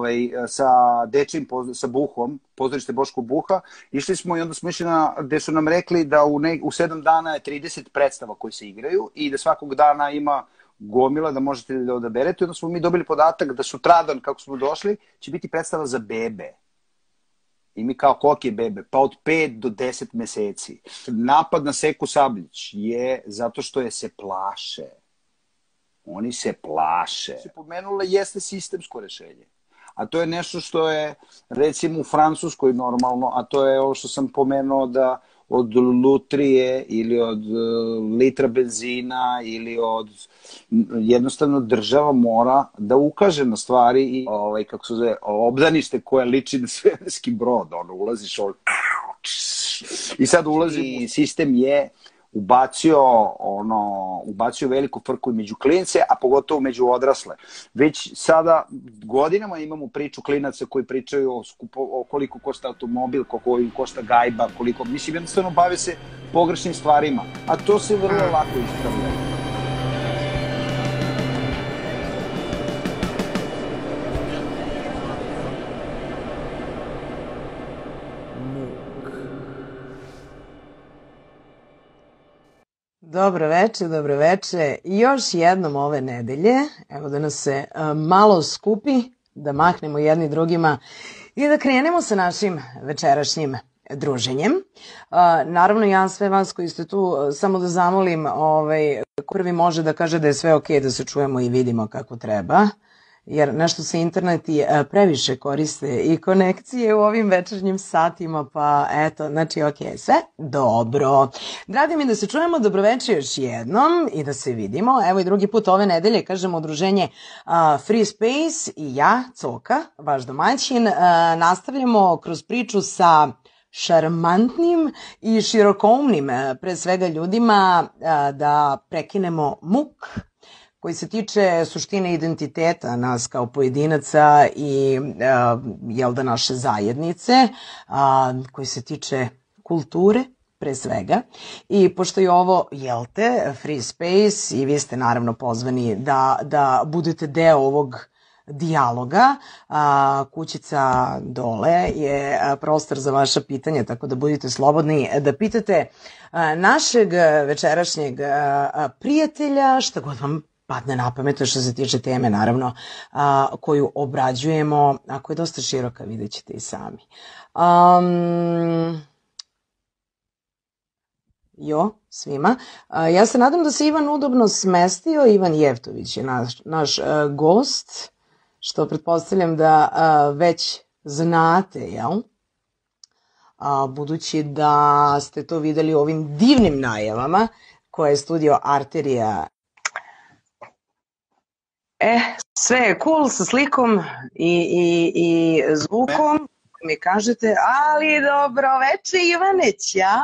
sa dečim, sa Buhom, pozorište Boško Buha, išli smo i onda smo išli gde su nam rekli da u 7 dana je 30 predstava koje se igraju i da svakog dana ima gomila da možete da odaberete. Onda smo mi dobili podatak da sutradan, kako smo došli, će biti predstava za bebe. I mi kao, kolike je bebe? Pa od 5 do 10 meseci. Napad na Seku Sablić je zato što je se plaše. Oni se plaše. Se pomenula, jeste sistemsko rešenje. A to je nešto što je, recimo, u Francuskoj normalno, a to je ovo što sam pomenuo da od lutrije ili od litra benzina ili od... Jednostavno država mora da ukaže na stvari i kako se zove, obdanište koje liči na svemirski brod. Ulaziš i sad ulazi i sistem je ubacio veliku frku među klince, a pogotovo među odrasle. Već sada godinama imamo priču klinaca koji pričaju o koliko košta automobil, koliko košta gajba, koliko... Mislim, jednostavno bave se pogrešnim stvarima, a to se vrlo lako ispravlja. Dobro veče. Još jednom ove nedelje, evo da nas se malo skupi, da mahnemo jedni drugima i da krenemo sa našim večerašnjim druženjem. Naravno, ja sve vas koji ste tu, samo da zamolim, ko prvi može da kaže da je sve okej, da se čujemo i vidimo kako treba. Jer nešto se interneti previše koriste i konekcije u ovim večernjim satima, pa eto, znači okej, sve dobro. Drago mi da se čujemo, dobroveče još jednom i da se vidimo. Evo i drugi put ove nedelje, kažemo, udruženje Free Space i ja, Coka, vaš domaćin, nastavljamo kroz priču sa šarmantnim i širokoumnim, pre svega ljudima, da prekinemo muk koji se tiče suštine identiteta nas kao pojedinaca i naše zajednice, koji se tiče kulture pre svega. I pošto je ovo, Free Space i vi ste naravno pozvani da budete deo ovog dijaloga, kućica dole je prostor za vaša pitanja, tako da budite slobodni da pitate našeg večerašnjeg prijatelja, šta god vam padne na pamet što se tiče teme, naravno, koju obrađujemo, a koja je dosta široka, vidjet ćete i sami. Svima. Ja se nadam da se Ivan udobno smestio. Ivan Jevtović je naš gost, što pretpostavljam da već znate, jel? Budući da ste to videli u ovim divnim najavama koje je studio Arterija. Sve je cool sa slikom i zvukom, mi kažete, ali dobro veče Ivane,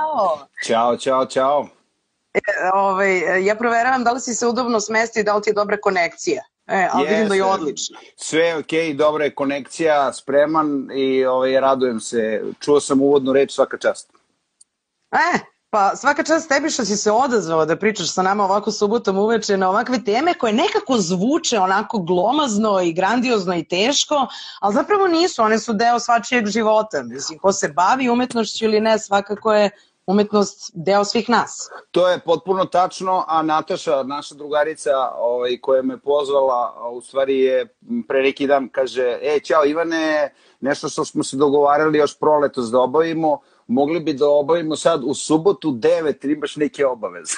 Ćao. Ja proveravam da li si se udobno smestio i da li ti je dobra konekcija. Ali vidim da je odlično. Sve je okej, dobra je konekcija, spreman i radujem se. Čuo sam uvodnu reč, svaka čast. Pa svaka čast tebi što si se odazvao da pričaš sa nama ovako subotom uveče na ovakve teme koje nekako zvuče onako glomazno i grandiozno i teško, ali zapravo nisu, one su deo svačijeg života. Mislim, ko se bavi umetnošću ili ne, svakako je umetnost deo svih nas. To je potpuno tačno, a Nataša, naša drugarica koja me pozvala, u stvari je pre neki dan kaže, ćao Ivane, nešto što smo se dogovarali još proletos da obavimo, mogli bi da obavimo sad u subotu 9, imaš neke obaveze.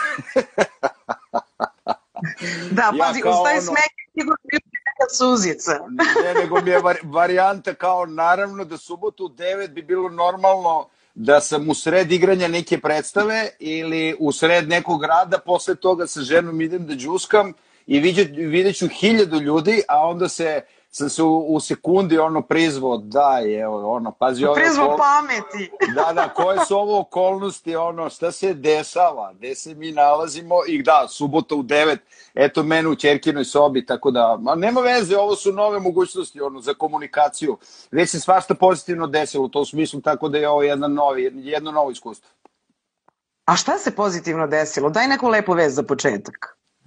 Da, pazi, uz taj smeh sigurno je neka suzica. Ne, nego mi je varijanta kao naravno da subotu u 9 bi bilo normalno da sam u sred igranja neke predstave ili u sred nekog rada, posle toga sa ženom idem da džuskam i vidjet ću 1000 ljudi, a onda sam se u sekundi prizvao, pazi ovo... Prizvao pameti. Da, koje su ovo okolnosti, šta se dešava, gde se mi nalazimo i subota u 9, eto mene u ćerkinoj sobi, tako da, nema veze, ovo su nove mogućnosti za komunikaciju. Već se svašta pozitivno desilo u tom smislu, tako da je ovo jedno novo iskustvo. A šta se pozitivno desilo? Daj neku lepu vest za početak.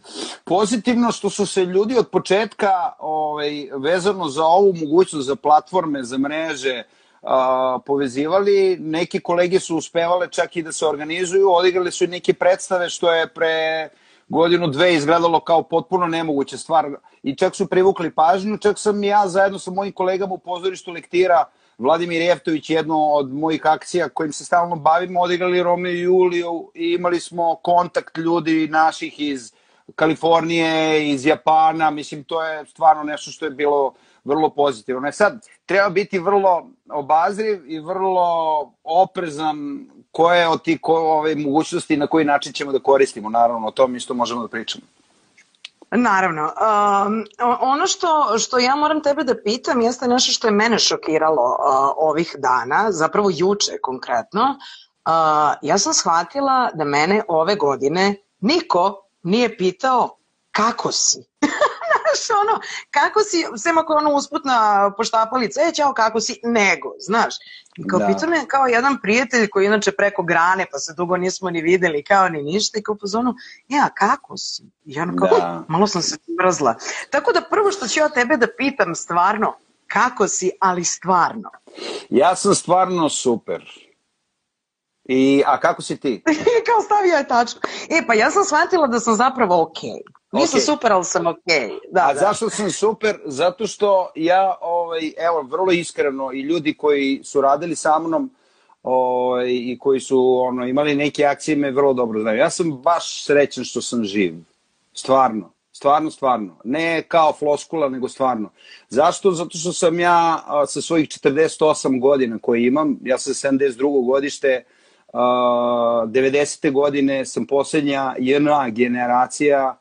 Pozitivno što su se ljudi od početka vezano za ovu mogućnost, za platforme, za mreže, povezivali. Neki kolege su uspevale čak i da se organizuju, odigrali su i neke predstave što je pre godinu, dve izgledalo kao potpuno nemoguća stvar i čak su privukli pažnju. Čak sam ja zajedno sa mojim kolegama u pozorištu Lektira, Vladimir Jeftović, jedno od mojih akcija kojim se stalno bavimo, odigrali Romeo i Juliju i imali smo kontakt ljudi naših iz Kalifornije, iz Japana. Mislim, to je stvarno nešto što je bilo vrlo pozitivno. Sad, treba biti vrlo obazriv i vrlo oprezan koje od tih mogućnosti na koji način ćemo da koristimo. Naravno, o tom isto možemo da pričamo. Naravno. Ono što ja moram tebe da pitam jeste nešto što je mene šokiralo ovih dana, zapravo juče konkretno. Ja sam shvatila da mene ove godine niko nije pitao kako si. Znaš, kako si, sem ako je usputna poštapalica, ćao, kako si, nego, znaš. I kao pitao me kao jedan prijatelj koji inače preko grane, pa se dugo nismo ni videli, kao ni ništa, i kao pozvano, kako si? I ono kao, malo sam se mrzla. Tako da prvo što ću ja tebe da pitam stvarno, kako si, ali stvarno? Ja sam stvarno super. A kako si ti? Kao stavio je tačku. Pa ja sam shvatila da sam zapravo okej. Nisam super, ali sam okej. Zašto sam super? Zato što ja, evo, vrlo iskreno, i ljudi koji su radili sa mnom i koji su imali neke akcije me vrlo dobro znaju. Ja sam baš srećan što sam živ. Stvarno. Stvarno. Ne kao floskula, nego stvarno. Zašto? Zato što sam ja sa svojih 48 godina koje imam, ja sam 72. godište, 90. godine sam poslednja JNA generacija,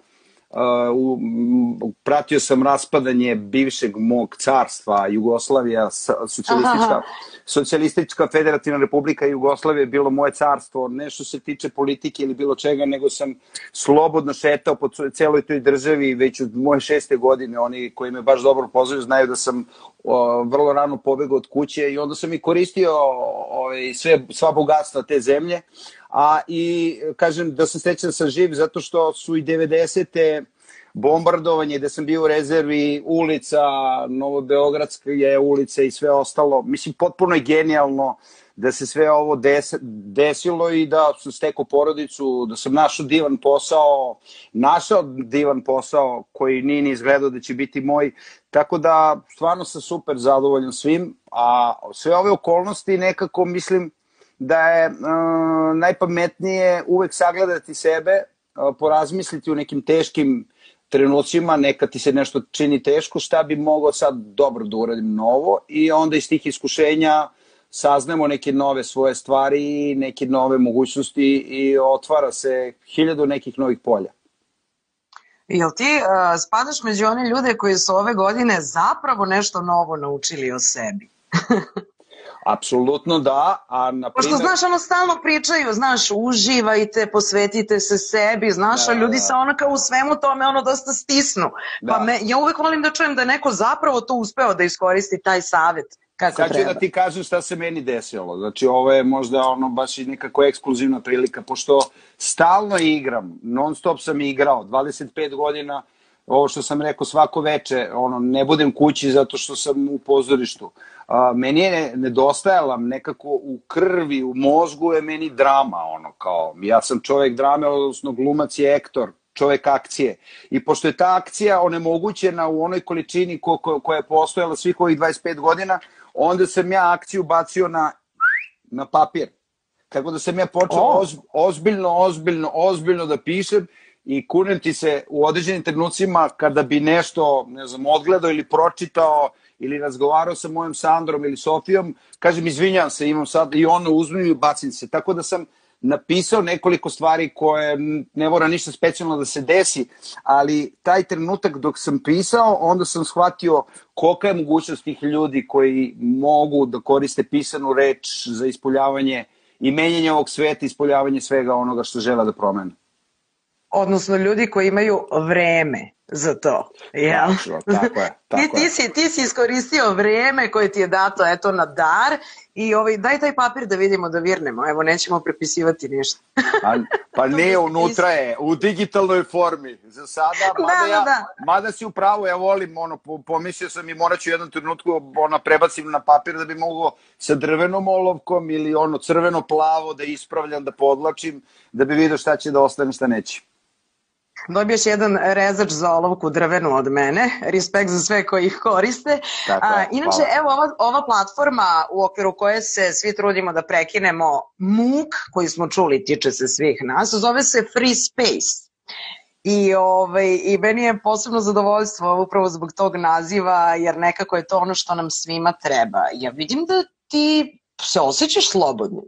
pratio sam raspadanje bivšeg mog carstva, Jugoslavija, socijalistička federativna republika Jugoslavija je bilo moje carstvo, ne što se tiče politike ili bilo čega, nego sam slobodno šetao po celoj toj državi već od moje 6. godine. Oni koji me baš dobro poznaju znaju da sam vrlo rano pobegao od kuće i onda sam i koristio sva bogatstva te zemlje. I kažem da sam srećan da sam živ zato što su i 90. bombardovanje, da sam bio u rezervi ulica, Novobeogradske ulice i sve ostalo. Mislim, potpuno je genijalno da se sve ovo desilo i da sam stekao porodicu, da sam našao divan posao koji nije ni izgledao da će biti moj. Tako da, stvarno sam super zadovoljan svim, a sve ove okolnosti nekako mislim da je najpametnije uvek sagledati sebe, porazmisliti u nekim teškim trenucima, neka ti se nešto čini teško, šta bi mogao sad dobro da uradim novo i onda iz tih iskušenja saznamo neke nove svoje stvari, neke nove mogućnosti i otvara se 1000 nekih novih polja. Jel ti spadaš među one ljude koji su ove godine zapravo nešto novo naučili o sebi? Apsolutno da, Pošto, znaš, stalno pričaju, znaš, uživajte, posvetite se sebi, znaš, a ljudi se kao u svemu tome dosta stisnu. Pa ja uvek volim da čujem da je neko zapravo to uspeo da iskoristi taj savet kako treba. Sad ću da ti kažem šta se meni desilo. Znači, ovo je možda baš i nekako ekskluzivna prilika, pošto stalno igram, non stop sam igrao, 25 godina, ovo što sam rekao svako veče, ne budem kući zato što sam u pozorištu. Meni je nedostajala nekako u krvi, u mozgu je meni drama, kao, ja sam čovek drame, odnosno glumac je aktor, čovek akcije. I pošto je ta akcija onemogućena u onoj količini koja je postojala svih ovih 25 godina, onda sam ja akciju bacio na papir. Tako da sam ja počeo ozbiljno da pišem i kunem ti se u određenim trenucima kada bi nešto, ne znam, odgledao ili pročitao ili razgovarao sa mojom Sandrom ili Sofijom, kažem izvinjam se, imam sad i uzmem i bacim se. Tako da sam napisao nekoliko stvari koje ne mora ništa specijalno da se desi, ali taj trenutak dok sam pisao, onda sam shvatio kolika je mogućnost tih ljudi koji mogu da koriste pisanu reč za ispoljavanje i menjanje ovog sveta, ispoljavanje svega onoga što žele da promene. Odnosno ljudi koji imaju vreme za to, jel? Tako je. Ti si iskoristio vreme koje ti je dato, eto, na dar i daj taj papir da vidimo, da virnemo, evo, nećemo prepisivati ništa. Pa ne, unutra je, u digitalnoj formi, za sada, mada si u pravu, ja volim, pomislio sam i morat ću u jednom trenutku prebacim na papir da bi mogao sa drvenom olovkom ili crveno-plavo da ispravljam, da podlačim, da bi vidio šta će da ostane, šta neće. Dobiješ jedan rezač za olovku drvenu od mene, respekt za sve koji ih koriste. Inače, evo ova platforma u okviru koje se svi trudimo da prekinemo muk, koji smo čuli, tiče se svih nas, zove se Free Space. I meni je posebno zadovoljstvo upravo zbog tog naziva, jer nekako je to ono što nam svima treba. Ja vidim da ti se osjećaš slobodnim.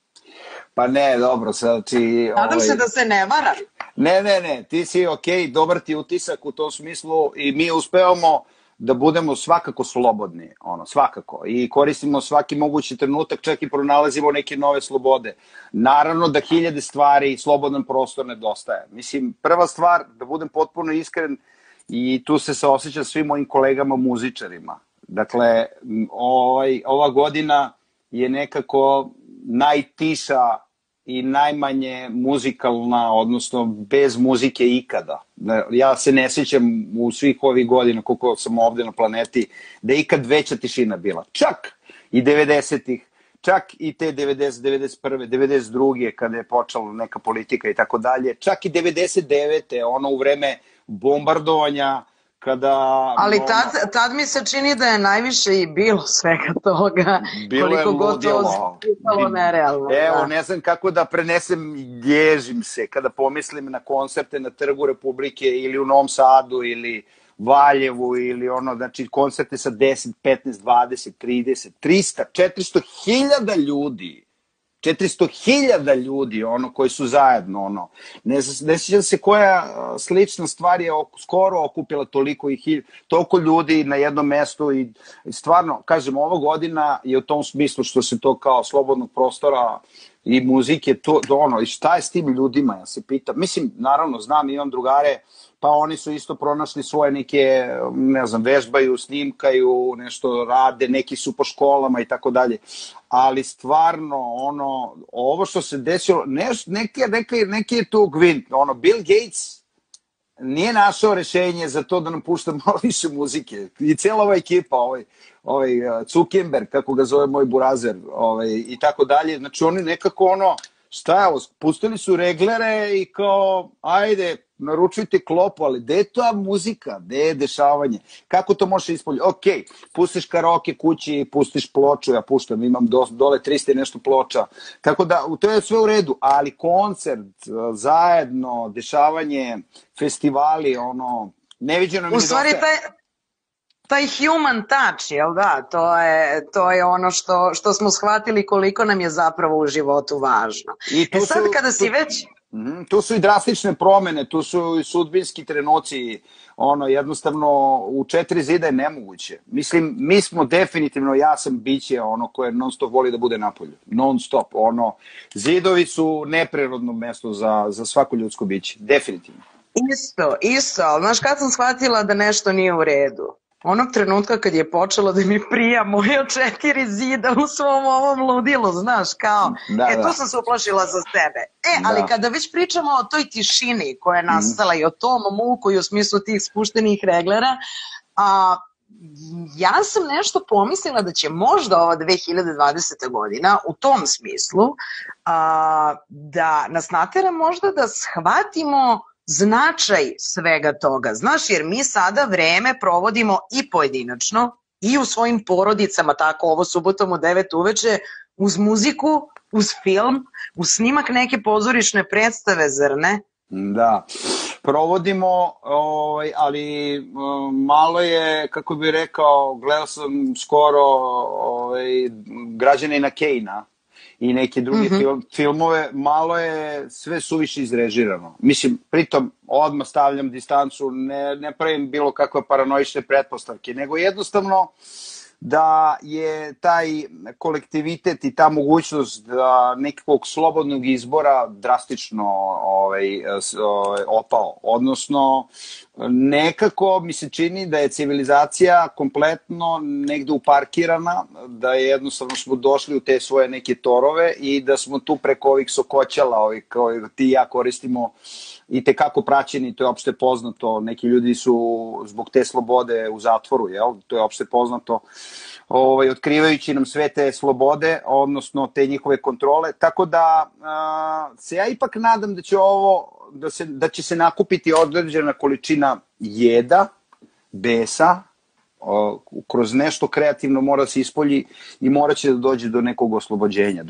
Pa ne, dobro, sad ti... Nadam se da se ne varam. Ne, ti si okej, dobar ti utisak u tom smislu i mi uspevamo da budemo svakako slobodni, svakako, i koristimo svaki mogući trenutak, čak i pronalazimo neke nove slobode. Naravno da hiljade stvari i slobodan prostor nedostaje. Mislim, prva stvar, da budem potpuno iskren, i tu se saosećam svim mojim kolegama muzičarima. Dakle, ova godina je nekako najtiša i najmanje muzikalna, odnosno bez muzike ikada. Ja se ne sjećam u svih ovih godina koliko sam ovde na planeti da je ikad veća tišina bila. Čak i 90-ih, čak i te 90, 91, 92. kada je počela neka politika i tako dalje, čak i 99. U vreme bombardovanja, ali tad mi se čini da je najviše i bilo svega toga, koliko god to zbutalo nerealno. Evo, ne znam kako da prenesem, ježim se kada pomislim na koncerte na Trgu Republike ili u Novom Sadu ili Valjevu ili znači koncerte sa 10, 15, 20, 30, 300, 400 hiljada ljudi. 400.000 ljudi, koji su zajedno, ne sjećam se koja slična stvar je skoro okupila toliko ljudi na jednom mestu i stvarno, kažem, ova godina je u tom smislu što se to kao slobodnog prostora i muzike, i šta je s tim ljudima, ja se pitam, mislim, naravno, znam, imam drugare, pa oni su isto pronašli svoje neke, ne znam, vežbaju, snimkaju, nešto rade, neki su po školama i tako dalje, ali stvarno, ovo što se desilo, neki je tu gvint, Bill Gates nije našao rešenje za to da nam pušta malo više muzike i cijela ova ekipa, Zuckerberg, kako ga zove moj burazer, i tako dalje, znači oni nekako šta je ovo, pustili su reglere i kao, ajde, naručujte klopu, ali gde je ta muzika, gde je dešavanje, kako to može ispolje, okej, pustiš karaoke kući, pustiš ploču, ja puštam, imam dole 300 i nešto ploča, tako da, to je sve u redu, ali koncert, zajedno, dešavanje, festivali, neviđeno mi u stvari taj human touch, jel da, to je ono što smo shvatili koliko nam je zapravo u životu važno. Sad kada si već... Tu su i drastične promene, tu su i sudbinski trenuci, jednostavno u 4 zida je nemoguće. Mislim, mi smo definitivno, ja sam biće koje non stop voli da bude napolju, non stop, zidovi su neprirodno mesto za svako ljudsko biće, definitivno. Isto, ali znaš kad sam shvatila da nešto nije u redu? Onog trenutka kad je počelo da mi prija moje 4 zida u svom ovom ludilu, znaš, kao, tu sam se uplašila za sebe. Ali kada već pričamo o toj tišini koja je nastala i o tom muku i u smislu tih spuštenih reglera, ja sam nešto pomislila da će možda ova 2020. godina u tom smislu da nas natera možda da shvatimo značaj svega toga, znaš, jer mi sada vreme provodimo i pojedinačno i u svojim porodicama, tako ovo subotom u 9 uveče, uz muziku, uz film, uz snimak neke pozorišne predstave, zar ne? Da, provodimo, ali malo je, kako bih rekao, gledao sam skoro Građanina Kejna i neke druge filmove, malo je sve suviše izrežirano. Mislim, pritom odmah stavljam distancu, ne pravim bilo kakve paranoične pretpostavke, nego jednostavno da je taj kolektivitet i ta mogućnost nekakvog slobodnog izbora drastično opao. Odnosno, nekako mi se čini da je civilizacija kompletno negde uparkirana, da je jednostavno smo došli u te svoje neke torove i da smo tu preko ovih sokoćala, kao ti i ja koristimo i tekako praćeni, to je opšte poznato, neki ljudi su zbog te slobode u zatvoru, jel? To je opšte poznato, otkrivajući nam sve te slobode, odnosno te njihove kontrole, tako da se ja ipak nadam da će da će se nakupiti određena količina jeda, besa, kroz nešto kreativno mora se ispolji i mora će da dođe do nekog oslobođenja,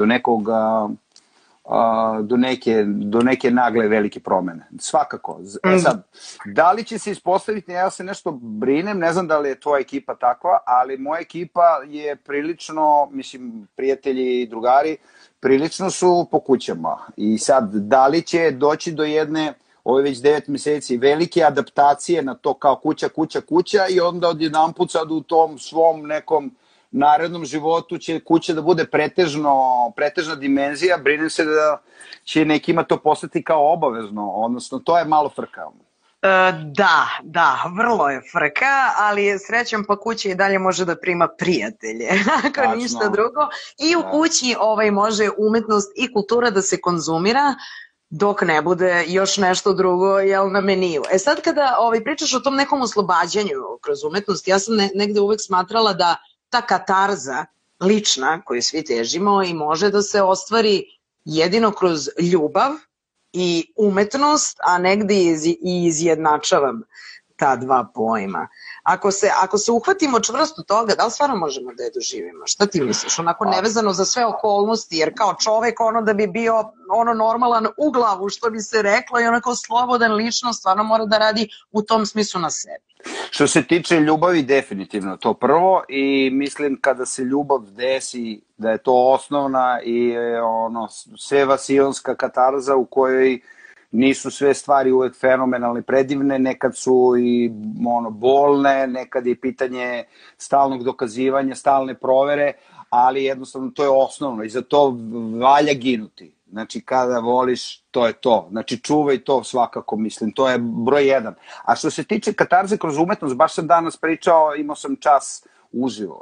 do neke nagle velike promene. Svakako. Sad, da li će se ispostaviti, ja se nešto brinem, ne znam da li je tvoja ekipa takva, ali moja ekipa je prilično, mislim, prijatelji i drugari, prilično su po kućama. I sad, da li će doći do jedne, ovo je već 9 meseci, velike adaptacije na to kao kuća i onda odjedanput sad u tom svom nekom narednom životu će kuća da bude pretežna dimenzija, brinem se da će nekima to postati kao obavezno, odnosno to je malo frka. Da, vrlo je frka, ali srećom pa kuća i dalje može da prima prijatelje, ako ništa drugo. I u kući može umetnost i kultura da se konzumira, dok ne bude još nešto drugo na meniju. Sad kada pričaš o tom nekom oslobađanju kroz umetnost, ja sam negde uvek smatrala da ta katarza lična koju svi težimo i može da se ostvari jedino kroz ljubav i umetnost, a negde i izjednačavam ta dva pojma. Ako se uhvatimo čvrsto toga, da li stvarno možemo da je doživimo? Šta ti misliš? Onako nevezano za sve okolnosti, jer kao čovek da bi bio normalan u glavu, što bi se reklo, i onako slobodan lično, stvarno mora da radi u tom smislu na sebi. Što se tiče ljubavi, definitivno to prvo, i mislim kada se ljubav desi da je to osnovna i svevasijonska katarza u kojoj nisu sve stvari uvek fenomenalne, predivne, nekad su i bolne, nekad je pitanje stalnog dokazivanja, stalne provere, ali jednostavno to je osnovno i za to valja ginuti. Znači, kada voliš, to je to. Znači, čuvaj to svakako, mislim, to je broj 1. A što se tiče katarze kroz umetnost, baš sam danas pričao, imao sam čas uživo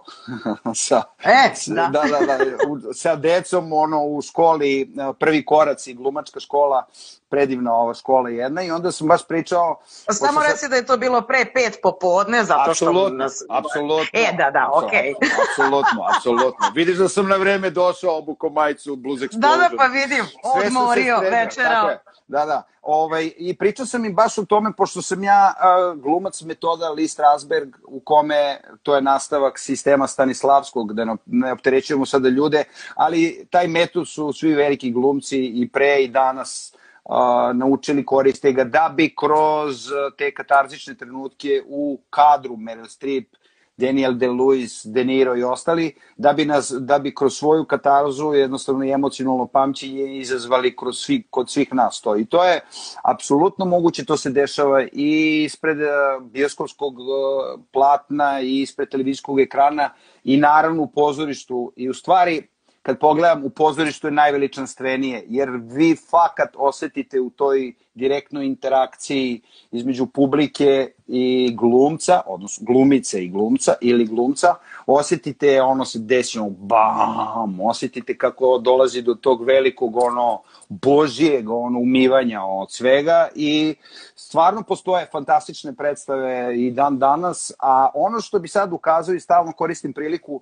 sa decom u školi, prvi koraci, glumačka škola, predivna ova škola jedna, i onda sam baš pričao... Samo reci da je to bilo pre 5 popodne, zato što... Apsolutno. Okej. Apsolutno. Vidiš da sam na vreme došao, obuko majicu, bluz explosion. Da, pa vidim, odmorio, večerao. Da. I pričao sam im baš o tome, pošto sam ja glumac metoda Lee Strasberg, u kome to je nastavak sistema Stanislavskog, da ne opterećujemo sada ljude, ali taj metod su svi veliki glumci i pre i danas naučili, koriste ga da bi kroz te katarzične trenutke u kadru Meryl Streep, Daniel Day-Lewis, De Niro i ostali, da bi kroz svoju katarzu jednostavno i emocionalno pamćenje izazvali kod svih nas to. I to je apsolutno moguće, to se dešava i ispred bioskopskog platna i ispred televizijskog ekrana i naravno u pozorištu. I u stvari, kad pogledam, u pozorištu je najveličanstvenije, jer vi fakat osetite u toj direktnoj interakciji između publike i glumca, odnosno glumice i glumca ili glumca, osetite se desi bam, osetite kako dolazi do tog velikog božijeg umivanja od svega i stvarno postoje fantastične predstave i dan danas, a ono što bi sad ukazao i stalno koristim priliku,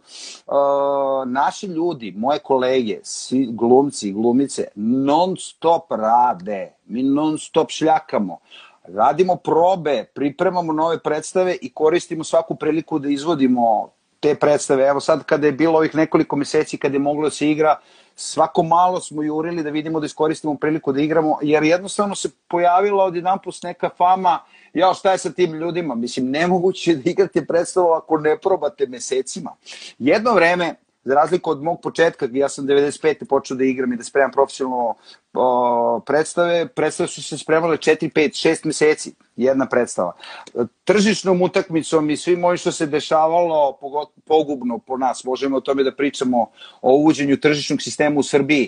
naši ljudi, moje kolege, glumci i glumice, non stop rade, mi non stop šljakamo, radimo probe, pripremamo nove predstave i koristimo svaku priliku da izvodimo te predstave. Evo sad kada je bilo ovih nekoliko meseci kada je moglo da se igra, svako malo smo jurili da vidimo da iskoristimo priliku da igramo, jer jednostavno se pojavila odjedanput neka fama, šta je sa tim ljudima? Mislim, nemoguće da igrate predstavu ako ne probate mesecima. Jedno vreme, za razliku od mog početka, ja sam 95. počeo da igram i da spremam profesionalno predstave su se spremale 4, 5, 6 meseci, jedna predstava. Tržišnom utakmicom i svim ovim što se dešavalo pogubno po nas, možemo o tome da pričamo o uvođenju tržišnog sistema u Srbiji.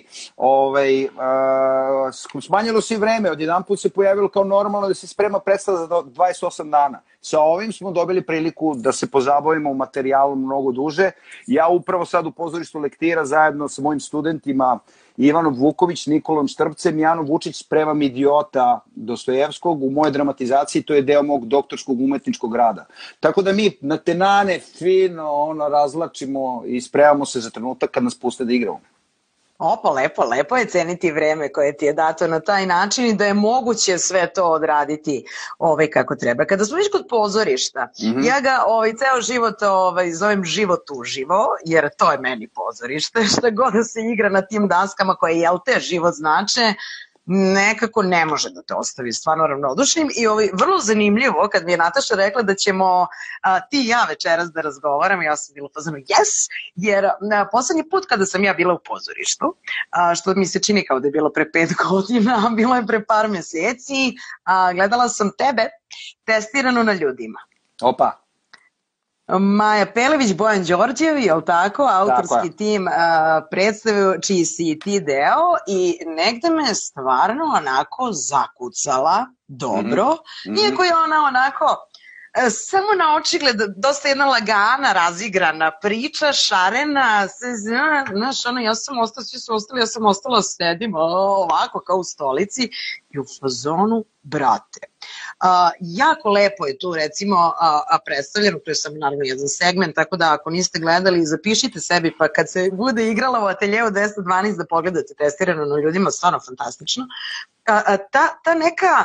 Smanjilo se i vreme, odjedan put se pojavilo kao normalno da se sprema predstava za 28 dana. Sa ovim smo dobili priliku da se pozabavimo u materijalu mnogo duže. Ja upravo sad u pozorištu Lektira zajedno sa mojim studentima Ivanom Vuković, Nikolom Štrpcem, Jano Vučić spremam Idiota Dostojevskog. U mojoj dramatizaciji to je deo mog doktorskog umetničkog rada. Tako da mi na tenane fino razlačimo i spremamo se za trenutak kad nas puste da igramo. Opa, lepo je ceniti vreme koje ti je dato na taj način i da je moguće sve to odraditi kako treba. Kada smo viš kod pozorišta, ja ga ceo život zovem život uživo, jer to je meni pozorište, šta god da se igra na tim daskama koje, jel te, život znače, nekako ne može da te ostavi stvarno ravnodušnim i vrlo zanimljivo kad mi je Nataša rekla da ćemo ti i ja večeras da razgovaram, ja sam bila pozvana yes, jer poslednji put kada sam ja bila u pozorištu, što mi se čini kao da je bilo pre 5 godina, bilo je pre par meseci, gledala sam tebe testirano na ljudima. Opa! Maja Pelević, Bojan Đorđev, je li tako, autorski tim predstave čiji si ti deo i negde me stvarno onako zakucala dobro, iako je ona onako samo na očigled dosta jedna lagana, razigrana priča, šarena, znaš, ja sam ostala, svi su ostali, ja sam ostala sedim ovako kao u stolici i u fazonu, brate. Jako lepo je tu recimo predstavljeno, to je sam naravno jedan segment, tako da ako niste gledali zapišite sebi pa kad se bude igrala u ateljeu 212 da pogledate testirano na ljudima, stvarno fantastično. Ta neka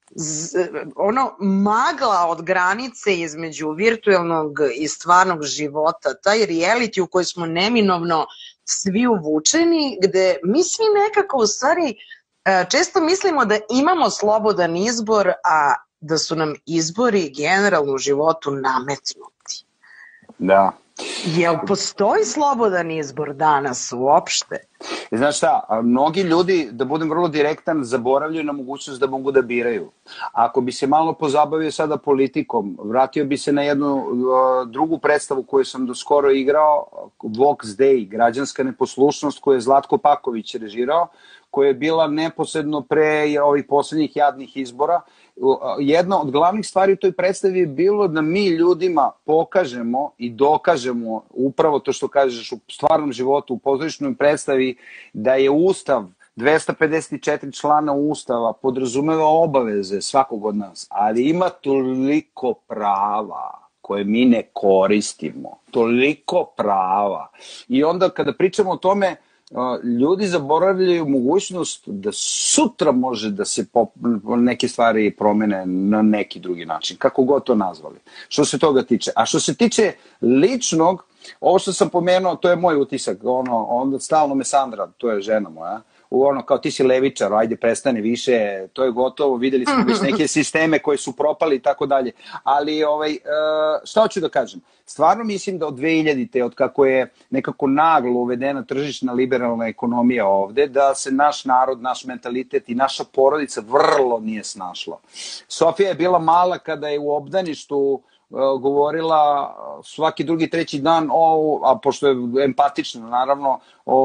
magla od granice između virtualnog i stvarnog života, taj reality u koji smo neminovno svi uvučeni, gde mi svi nekako u stvari često mislimo da imamo slobodan izbor, a da su nam izbori generalno u životu nametnuti. Da. Jel postoji slobodan izbor danas uopšte? Znaš šta, mnogi ljudi, da budem vrlo direktan, zaboravljaju na mogućnost da mogu da biraju. Ako bi se malo pozabavio sada politikom, vratio bi se na jednu drugu predstavu koju sam do skoro igrao, Vox Day, građanska neposlušnost, koju je Zlatko Paković režirao, koja je bila neposredno pre ovih poslednjih jadnih izbora. Jedna od glavnih stvari u toj predstavi je bilo da mi ljudima pokažemo i dokažemo upravo to što kažeš u stvarnom životu, u pozorišnoj predstavi, da je Ustav 254 člana Ustava podrazumeva obaveze svakog od nas, ali ima toliko prava koje mi ne koristimo. Toliko prava. I onda kada pričamo o tome, ljudi zaboravljaju mogućnost da sutra može da se neke stvari promene na neki drugi način, kako god to nazvali. Što se toga tiče. A što se tiče ličnog, ovo što sam pomenuo, to je moj utisak, onda stalno me Sandra, to je žena moja, kao ti si levičar, ajde prestane više, to je gotovo, videli smo već neke sisteme koje su propali i tako dalje. Ali šta hoću da kažem? Stvarno mislim da od 2000-te, od kako je nekako naglo uvedena tržišna liberalna ekonomija ovde, da se naš narod, naš mentalitet i naša porodica vrlo nije snašla. Sofija je bila mala kada je u obdaništu govorila svaki drugi, treći dan, a pošto je empatična, naravno,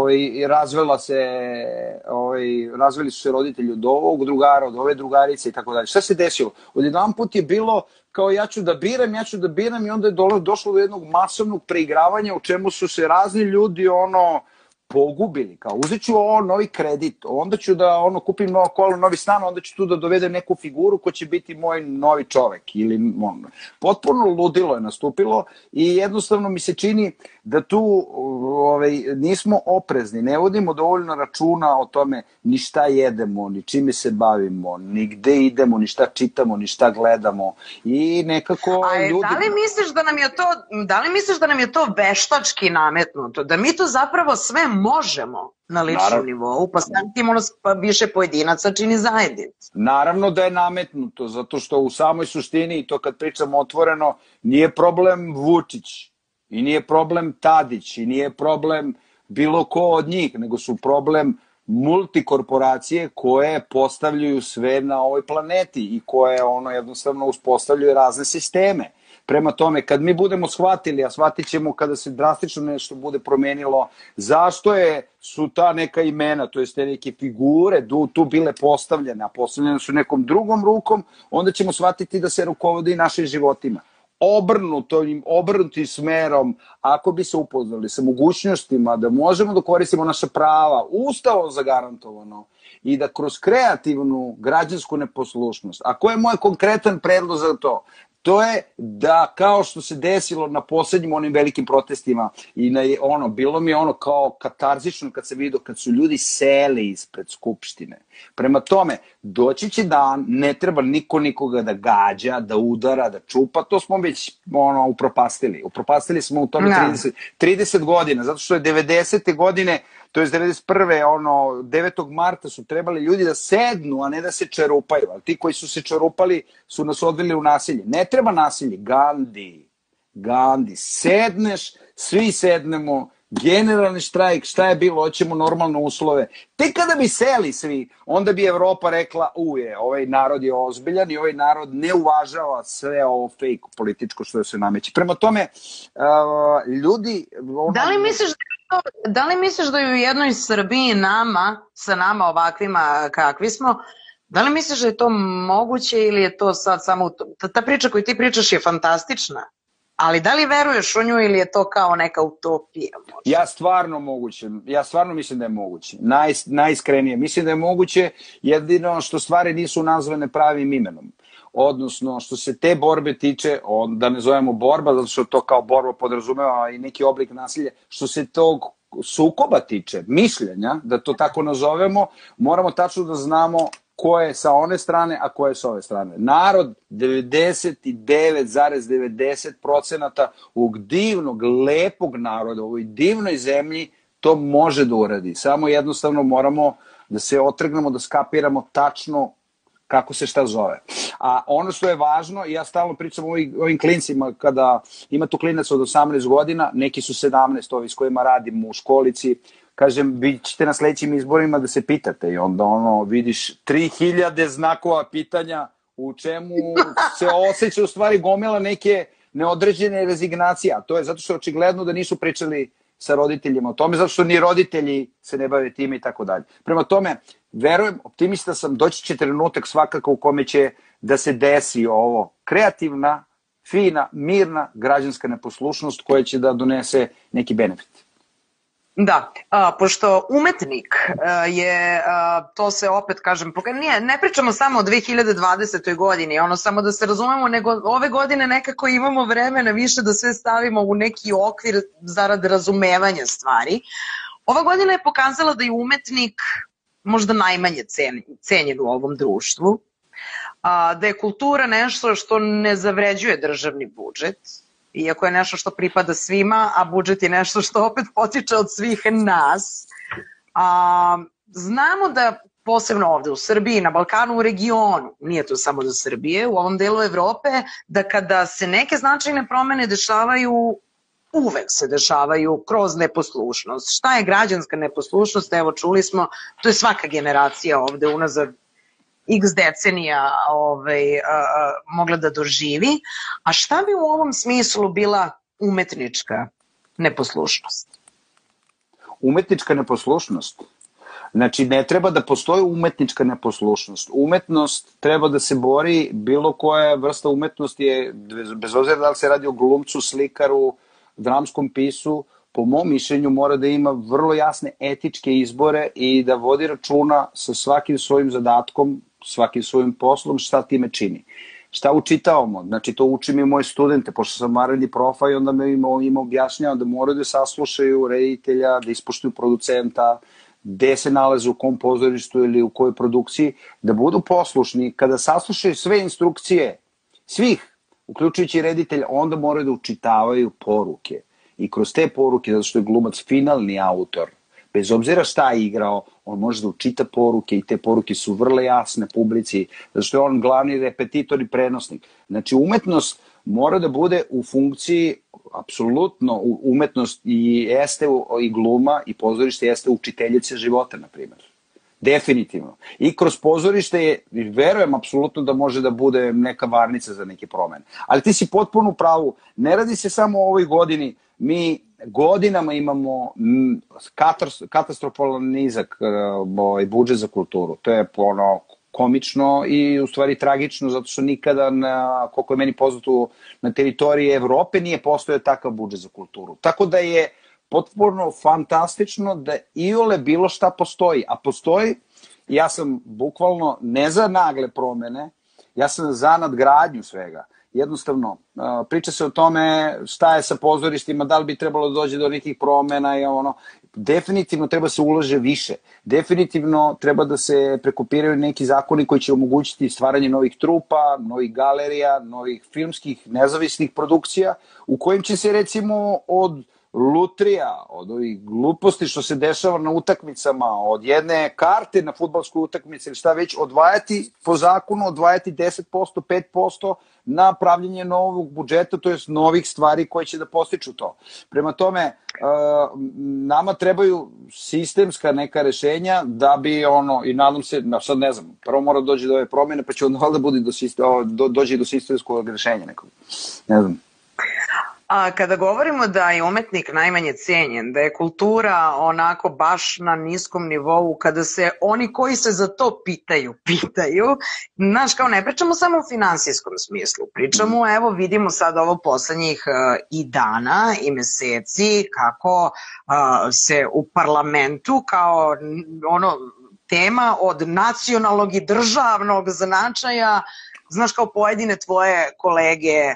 razveli su se roditelji od ovog drugara, od ove drugarice i tako dalje. Šta se desilo? Odjedan put je bilo kao ja ću da biram i onda je došlo do jednog masovnog preigravanja u čemu su se razni ljudi pogubili, kao uzet ću novi kredit, onda ću da kupim novo kolo, novi stan, onda ću tu da dovedem neku figuru ko će biti moj novi čovek. Potpuno ludilo je nastupilo i jednostavno mi se čini da tu nismo oprezni, ne vodimo dovoljno računa o tome ni šta jedemo, ni čime se bavimo, ni gde idemo, ni šta čitamo, ni šta gledamo i nekako ljudi... Da li misliš da nam je to veštački nametnuto, da mi to zapravo sve možemo na ličnom nivou, pa stavimo nas više pojedinaca čini zajednicu? Naravno da je nametnuto, zato što u samoj suštini, i to kad pričamo otvoreno, nije problem Vučić, i nije problem Tadić, i nije problem bilo ko od njih, nego su problem multikorporacije koje postavljaju sve na ovoj planeti i koje jednostavno uspostavljaju razne sisteme. Prema tome, kad mi budemo shvatili, a shvatit ćemo kada se drastično nešto bude promenilo, zašto su ta neka imena, to jest te neke figure tu bile postavljene, a postavljene su nekom drugom rukom, onda ćemo shvatiti da se rukovode i našim životima. Obrnutim smerom, ako bi se upoznali sa mogućnostima da možemo da koristimo naša prava, ustavom zagarantovano, i da kroz kreativnu građansku neposlušnost, a ko je moj konkretan predlog za to? To je da, kao što se desilo na poslednjim onim velikim protestima, i bilo mi je kao katarzično kad se vidio, kad su ljudi seli ispred Skupštine. Prema tome, doći će dan, ne treba niko nikoga da gađa, da udara, da čupa, to smo već upropastili. Upropastili smo u tome 30 godina, zato što je 90. godine, to je 91. 9. marta su trebali ljudi da sednu, a ne da se čerupaju. Ali ti koji su se čerupali su nas odveli u nasilje. Ne treba nasilje. Gandhi. Sedneš, svi sednemo, generalni štrajk, šta je bilo, hoćemo normalne uslove. Tek kada bi seli svi, onda bi Evropa rekla, ovaj narod je ozbiljan i ovaj narod ne uvažava sve ovo fake političko što se nameće. Prema tome, ljudi... Da li misliš da je u jednoj Srbiji sa nama ovakvima kakvi smo, da li misliš da je to moguće ili je to sad samo... Ta priča koju ti pričaš je fantastična, ali da li veruješ u nju ili je to kao neka utopija? Ja stvarno mislim da je moguće. Najiskrenije. Mislim da je moguće, jedino što stvari nisu nazvane pravim imenom. Odnosno, što se te borbe tiče, da ne zovemo borba, zato što to kao borba podrazumeva i neki oblik nasilja, što se tog sukoba tiče, mišljenja, da to tako nazovemo, moramo tačno da znamo ko je sa one strane, a ko je sa ove strane. Narod 99,90% ovog divnog, lepog naroda, u ovoj divnoj zemlji, to može da uradi. Samo jednostavno moramo da se otrgnemo, da skapiramo tačno kako se šta zove. A ono što je važno, ja stalno pričam o ovim klincima, kada ima tu klinac od 18 godina, neki su 17, ovi s kojima radim u školici, kažem, vi ćete na sledećim izborima da se pitate i onda vidiš 3000 znakova pitanja u čemu se osjeća u stvari gomila neke neodređene rezignacije, a to je zato što je očigledno da nisu pričali sa roditeljima o tome, zato što ni roditelji se ne bave time i tako dalje. Prema tome, verujem, optimista sam, doći će trenutak svakako u kome će da se desi ovo. Kreativna, fina, mirna građanska neposlušnost koja će da donese neki benefit. Da, pošto umetnik je, to se opet kažem, ne pričamo samo o 2020. godini, samo da se razumemo, nego ove godine nekako imamo vremena više da sve stavimo u neki okvir zarad razumevanja stvari. Ova godina je pokazala da je umetnik možda najmanje cenjen u ovom društvu, da je kultura nešto što ne zavređuje državni budžet, iako je nešto što pripada svima, a budžet je nešto što opet potiče od svih nas. Znamo da posebno ovde u Srbiji, na Balkanu, u regionu, nije to samo za Srbije, u ovom delu Evrope, da kada se neke značajne promene dešavaju, uvek se dešavaju kroz neposlušnost. Šta je građanska neposlušnost? Evo, čuli smo, to je svaka generacija ovde unazad x decenija mogla da doživi. A šta bi u ovom smislu bila umetnička neposlušnost? Umetnička neposlušnost? Znači, ne treba da postoji umetnička neposlušnost. Umetnost treba da se bori, bilo koja vrsta umetnosti je, bez obzira da li se radi o glumcu, slikaru, dramskom pisu, po mom mišljenju mora da ima vrlo jasne etičke izbore i da vodi računa sa svakim svojim zadatkom, svakim svojim poslom, šta time čini. Šta učitavamo? Znači, to učim i moje studente, pošto sam naredni profa i onda me ima objašnjava da moraju da saslušaju reditelja, da ispoštuju producenta, gde se nalaze, u kom pozorištu ili u kojoj produkciji, da budu poslušni. Kada saslušaju sve instrukcije, svih, uključujući reditelja, onda moraju da učitavaju poruke. I kroz te poruke, zato što je glumac finalni autor, bez obzira šta je igrao, on može da učita poruke i te poruke su vrlo jasne publici, zato što je on glavni repetitor i prenosnik. Znači, umetnost mora da bude u funkciji, apsolutno, umetnost i gluma i pozorište jeste učiteljice života, na primjer. Definitivno. I kroz pozorište je, verujem apsolutno da može da bude neka varnica za neke promene. Ali ti si potpuno u pravu, ne radi se samo o ovoj godini, mi godinama imamo katastrofalan nizak budžet za kulturu. To je komično i u stvari tragično, zato što nikada, koliko je meni poznato, na teritoriji Evrope nije postojao takav budžet za kulturu. Tako da je potpuno fantastično da iole bilo šta postoji. A postoji, ja sam bukvalno ne za nagle promene, ja sam za nadgradnju svega. Jednostavno, priča se o tome šta je sa pozorištima, da li bi trebalo da dođe do nekih promena i ono. Definitivno treba se ulaže više. Definitivno treba da se prekopiraju neki zakoni koji će omogućiti stvaranje novih trupa, novih galerija, novih filmskih nezavisnih produkcija, u kojim će se recimo od lutrija, od ovih gluposti što se dešava na utakmicama, od jedne karte na fudbalsku utakmicu ili šta već, odvajati po zakonu, odvajati 10%, 5% na pravljenje novog budžeta, to jest novih stvari koje će da postiču to. Prema tome, nama trebaju sistemska neka rešenja da bi i nadam se, sad ne znam, prvo mora doći do ove promjene, pa će onda doći do sistemskog rešenja nekog. Ne znam. A kada govorimo da je umetnik najmanje cenjen, da je kultura onako baš na niskom nivou, kada se oni koji se za to pitaju, znaš, kao ne pričamo samo u finansijskom smislu, pričamo, evo vidimo sad ovo poslednjih i dana i meseci kako se u parlamentu kao tema od nacionalnog i državnog značaja, znaš, kao pojedine tvoje kolege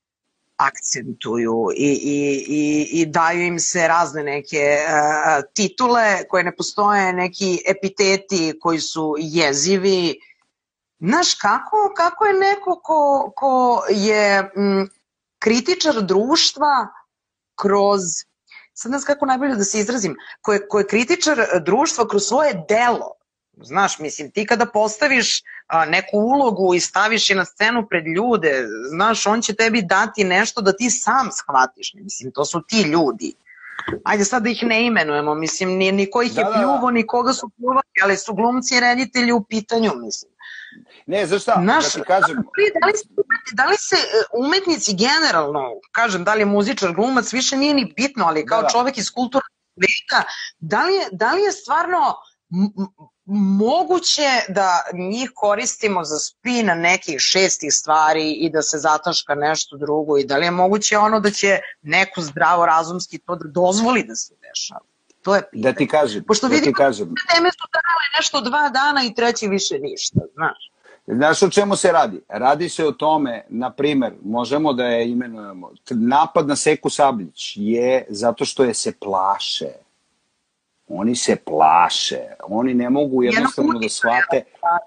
akcentuju i daju im se razne neke titule koje ne postoje, neki epiteti koji su jezivi. Znaš, kako je neko ko je kritičar društva kroz, sad ne znam kako najbolje da se izrazim, ko je kritičar društva kroz svoje delo. Znaš, mislim, ti kada postaviš neku ulogu i staviš je na scenu pred ljude, znaš, on će tebi dati nešto da ti sam shvatiš. Mislim, to su ti ljudi. Ajde sad da ih ne imenujemo, mislim, ni ko ih je pljuvo, ni koga su pljuvali, ali su glumci i reditelji u pitanju, mislim. Ne, znaš šta, da ti kažem... Da li se umetnici generalno, kažem, da li je muzičar, glumac, više nije ni bitno, ali kao čovek iz kulturnog veka, da li je stvarno moguće da njih koristimo za spin nekih šestih stvari i da se zataška nešto drugo i da li je moguće da će neko zdravorazumski to da dozvoli da se dešava? To je pitanje. Da ti kažem. Pošto vidimo da teme su trajale nešto 2 dana i treći više ništa, znaš. Znaš o čemu se radi? Radi se o tome, na primer, možemo da je imenujemo, napad na Seku Sablić je zato što je se plaše. Oni se plaše, oni ne mogu jednostavno da shvate,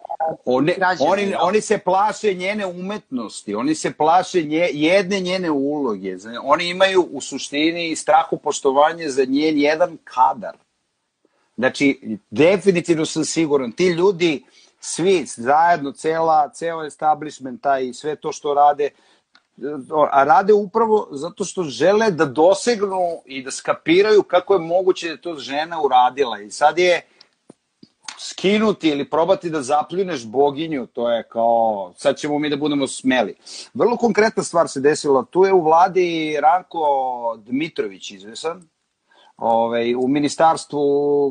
oni se plaše njene umetnosti, oni se plaše jedne njene uloge, oni imaju u suštini strahopoštovanje za njen jedan kadar. Znači, definitivno sam siguran, ti ljudi, svi zajedno, ceo establishment i sve to što rade, a rade upravo zato što žele da dosegnu i da skapiraju kako je moguće da je to žena uradila. I sad je skinuti ili probati da zapljuneš boginju, to je kao, sad ćemo mi da budemo smeli. Vrlo konkretna stvar se desila, tu je u vladi Ranko Dmitrović izvesan, u ministarstvu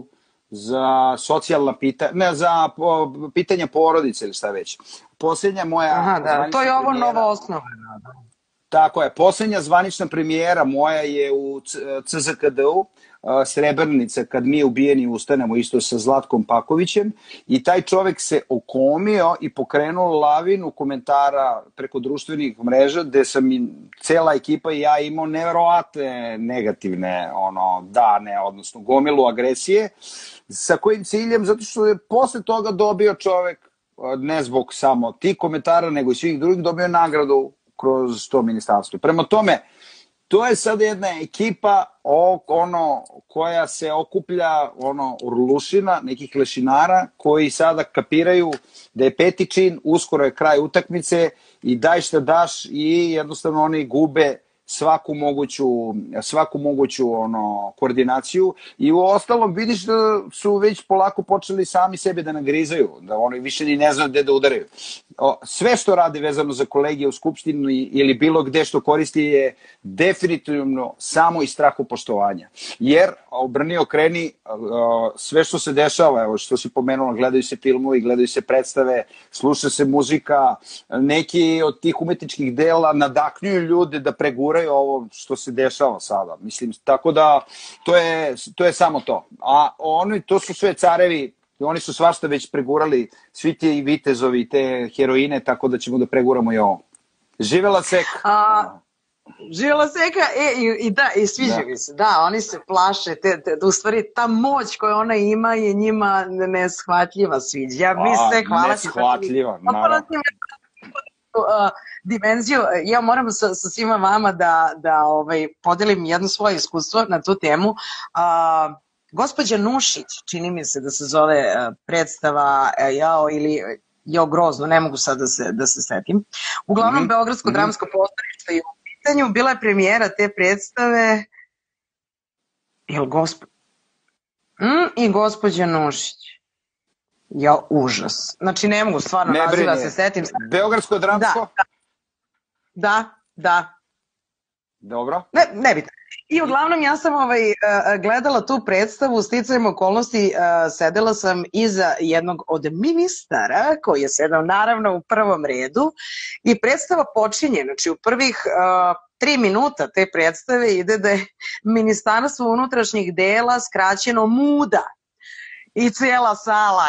za socijalna pitanja, ne, za pitanja porodice ili šta već. Posljednja moja... Aha, da, to je ovo novo osnoveno. Tako je, posljednja zvanična premijera moja je u CZKD-u, Srebrnica, kad mi ubijeni ustanemo, isto sa Zlatkom Pakovićem, i taj čovek se okomio i pokrenuo lavinu komentara preko društvenih mreža, gde sam i cela ekipa i ja imao neverovatne negativne dane, odnosno gomilu agresije, sa kojim ciljem, zato što je posle toga dobio čovek, ne zbog samo tih komentara, nego i svih drugih, dobio nagradu kroz to ministarstvo. Prema tome, to je sada jedna ekipa koja se okuplja urlušina, nekih lešinara koji sada kapiraju da je peti čin, uskoro je kraj utakmice i daj šta daš i jednostavno oni gube svaku moguću koordinaciju i u ostalom vidiš da su već polako počeli sami sebe da nagrizaju, da oni više ni ne znaju gde da udaraju. Sve što rade vezano za kolegije u Skupštini ili bilo gde što koristi je definitivno samo iz strahopoštovanja. Jer, obrni okreni, sve što se dešava, evo što si pomenula, gledaju se filmovi, gledaju se predstave, sluša se muzika, neki od tih umetničkih dela nadahnjuju ljude da preguraju ovo što se dešava sada. Mislim, tako da to je samo to. A oni, to su sve carevi, oni su svašta već pregurali, svi ti vitezovi, te heroine, tako da ćemo da preguramo i ovo. Živela Seka! Živela Seka, i sviđa mi se, da, oni se plaše, u stvari ta moć koju ona ima je njima neshvatljiva, sviđa mi se, hvala ti. Neshvatljiva, naravno. Dimenziju, ja moram sa svima vama da podelim jedno svoje iskustvo na tu temu. Gospođa Nušić, čini mi se da se zove predstava ili grozno, ne mogu sad da se setim. Uglavnom, Beogradsko dramsko pozorište je u pitanju, bila je premijera te predstave i gospođa Nušić. Užas. Znači, ne mogu stvarno naziva se setim. Beogradsko dramsko? Da. Dobro. Ne bitno. I uglavnom ja sam gledala tu predstavu, sticajem okolnosti sedela sam iza jednog od ministara koji je sedao naravno u prvom redu i predstava počinje, znači u prvih 3 minuta te predstave ide da je Ministarstvo unutrašnjih dela skraćeno MUDA i cijela sala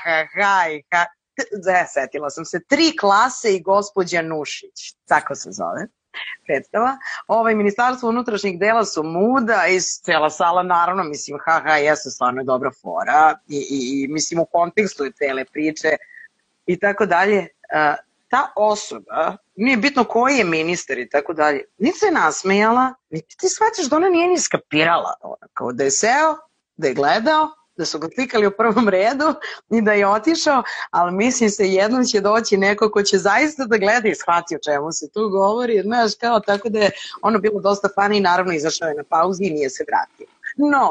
setila sam se 3 klase i gospođa Nušić, tako se zove predstava. Ministarstvo unutrašnjih dela su MUDA i cijela sala, naravno, mislim, jeste stvarno dobra fora i mislim u kontekstu je cele priče i tako dalje. Ta osoba, nije bitno koji je ministar i tako dalje, niti se nasmejala, niti ti shvatiš da ona nije ni skapirala, kao da je seo, da je gledao, da su ga klikali u prvom redu i da je otišao, ali mislim se jednom će doći neko ko će zaista da gleda i shvati o čemu se tu govori, znaš, kao, tako da je ono bilo dosta fani i naravno izašao je na pauzi i nije se vratio. No.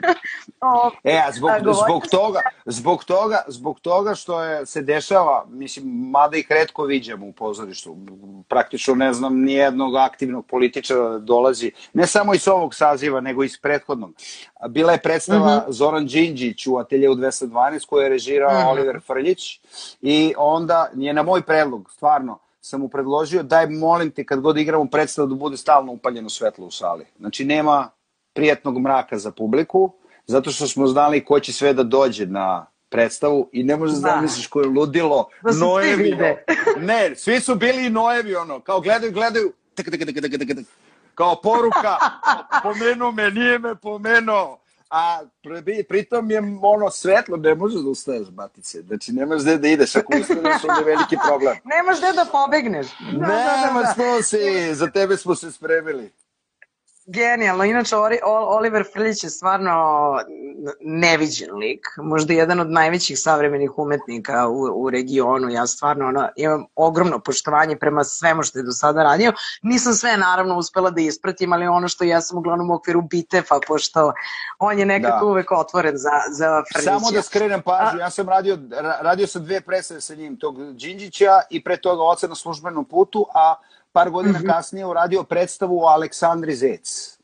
Zbog toga što se dešava, mislim, mada ih retko viđamo u pozorištu, praktično ne znam nijednog aktivnog političara da dolazi, ne samo iz ovog saziva, nego iz prethodnog. Bila je predstava Zoran Đinđić u Ateljeu 212 koju je režirao Oliver Frljić i onda je na moj predlog, stvarno, sam mu predložio, daj molim te kad god igramo predstavu da bude stalno upaljeno svetlo u sali. Znači nema prijatnog mraka za publiku, zato što smo znali ko će sve da dođe na predstavu i ne možeš da zamisliš ko je ludilo, nojevi. Ne, svi su bili i nojevi, kao gledaju, kao poruka, pomenuo me, nije me pomenuo, a pritom je svetlo, ne možeš da ustaješ, batice, znači nemaš gde da ideš, ako ustaneš onda je veliki problem. Nemaš gde da pobegneš. Nemaš smo za tebe smo se spremili. Genijalno, inače Oliver Frljić je stvarno neviđen lik, možda jedan od najvećih savremenih umetnika u regionu, ja stvarno imam ogromno poštovanje prema svemu što je do sada radio, nisam sve naravno uspela da ispratim, ali ono što ja sam uglavnom u okviru Bitefa, pošto on je nekako uvek otvoren za Frljića. Samo da skrenem pažnju, ja sam radio sam 2 predstave sa njim, tog Đinđića i pre toga Oca na službenom putu, a par godina kasnije uradio predstavu o Aleksandri Zec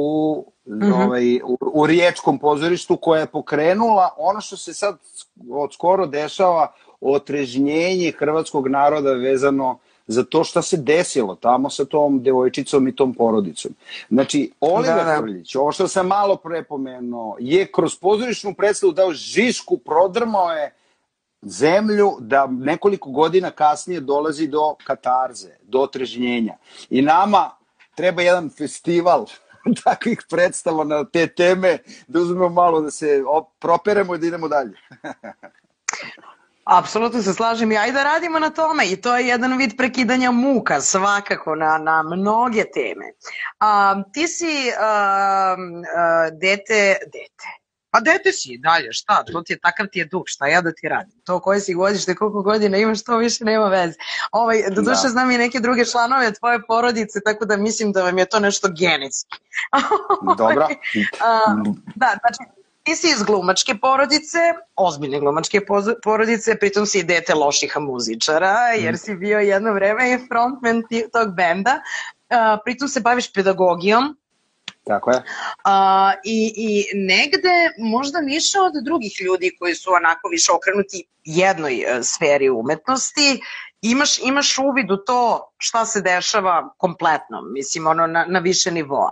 u Riječkom pozorištu koja je pokrenula ono što se sad od skoro dešava, otrežnjenje hrvatskog naroda vezano za to šta se desilo tamo sa tom devojčicom i tom porodicom. Znači, Oliver Frljić, ovo što sam malo prepomenuo, je kroz pozorišnu predstavu dao žišku, prodrmao je zemlju da nekoliko godina kasnije dolazi do katarze, do otrežnjenja. I nama treba jedan festival takvih predstava na te teme, da uzmemo malo da se properemo i da idemo dalje. Apsolutno se slažem ja i da radimo na tome i to je jedan vid prekidanja muka svakako na mnoge teme. Ti si dete, Pa dete si dalje, šta, to ti je, takav ti je duh, šta ja da ti radim? To koje si godište, koliko godina imaš, to više nema veze. Doduše Da. znam i neke druge članove tvoje porodice, tako da mislim da vam je to nešto genetski. Dobra. Da, znači, ti si iz glumačke porodice, ozbiljne glumačke porodice, pritom si i dete loših muzičara, jer si bio jedno vreme i frontman tog benda, pritom se baviš pedagogijom. Tako je. I negde možda više od drugih ljudi koji su onako više okrenuti jednoj sferi umetnosti, imaš uvid u to šta se dešava kompletno, mislim, ono na više nivoa.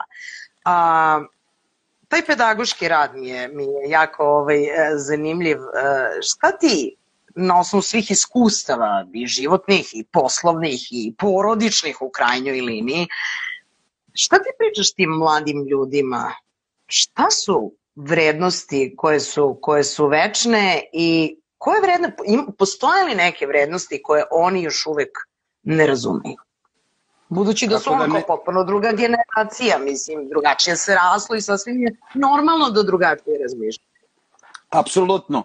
Taj pedagoški rad mi je jako zanimljiv. Šta ti na osnovu svih iskustava, i životnih, i poslovnih, i porodičnih u krajnjoj liniji, šta ti pričaš tim mladim ljudima? Šta su vrednosti koje su večne i koje postoje li neke vrednosti koje oni još uvek ne razumeju? Budući da su kao potpuno druga generacija, mislim, drugačije se raslo i sasvim je normalno da drugačije razmišljaju. Apsolutno.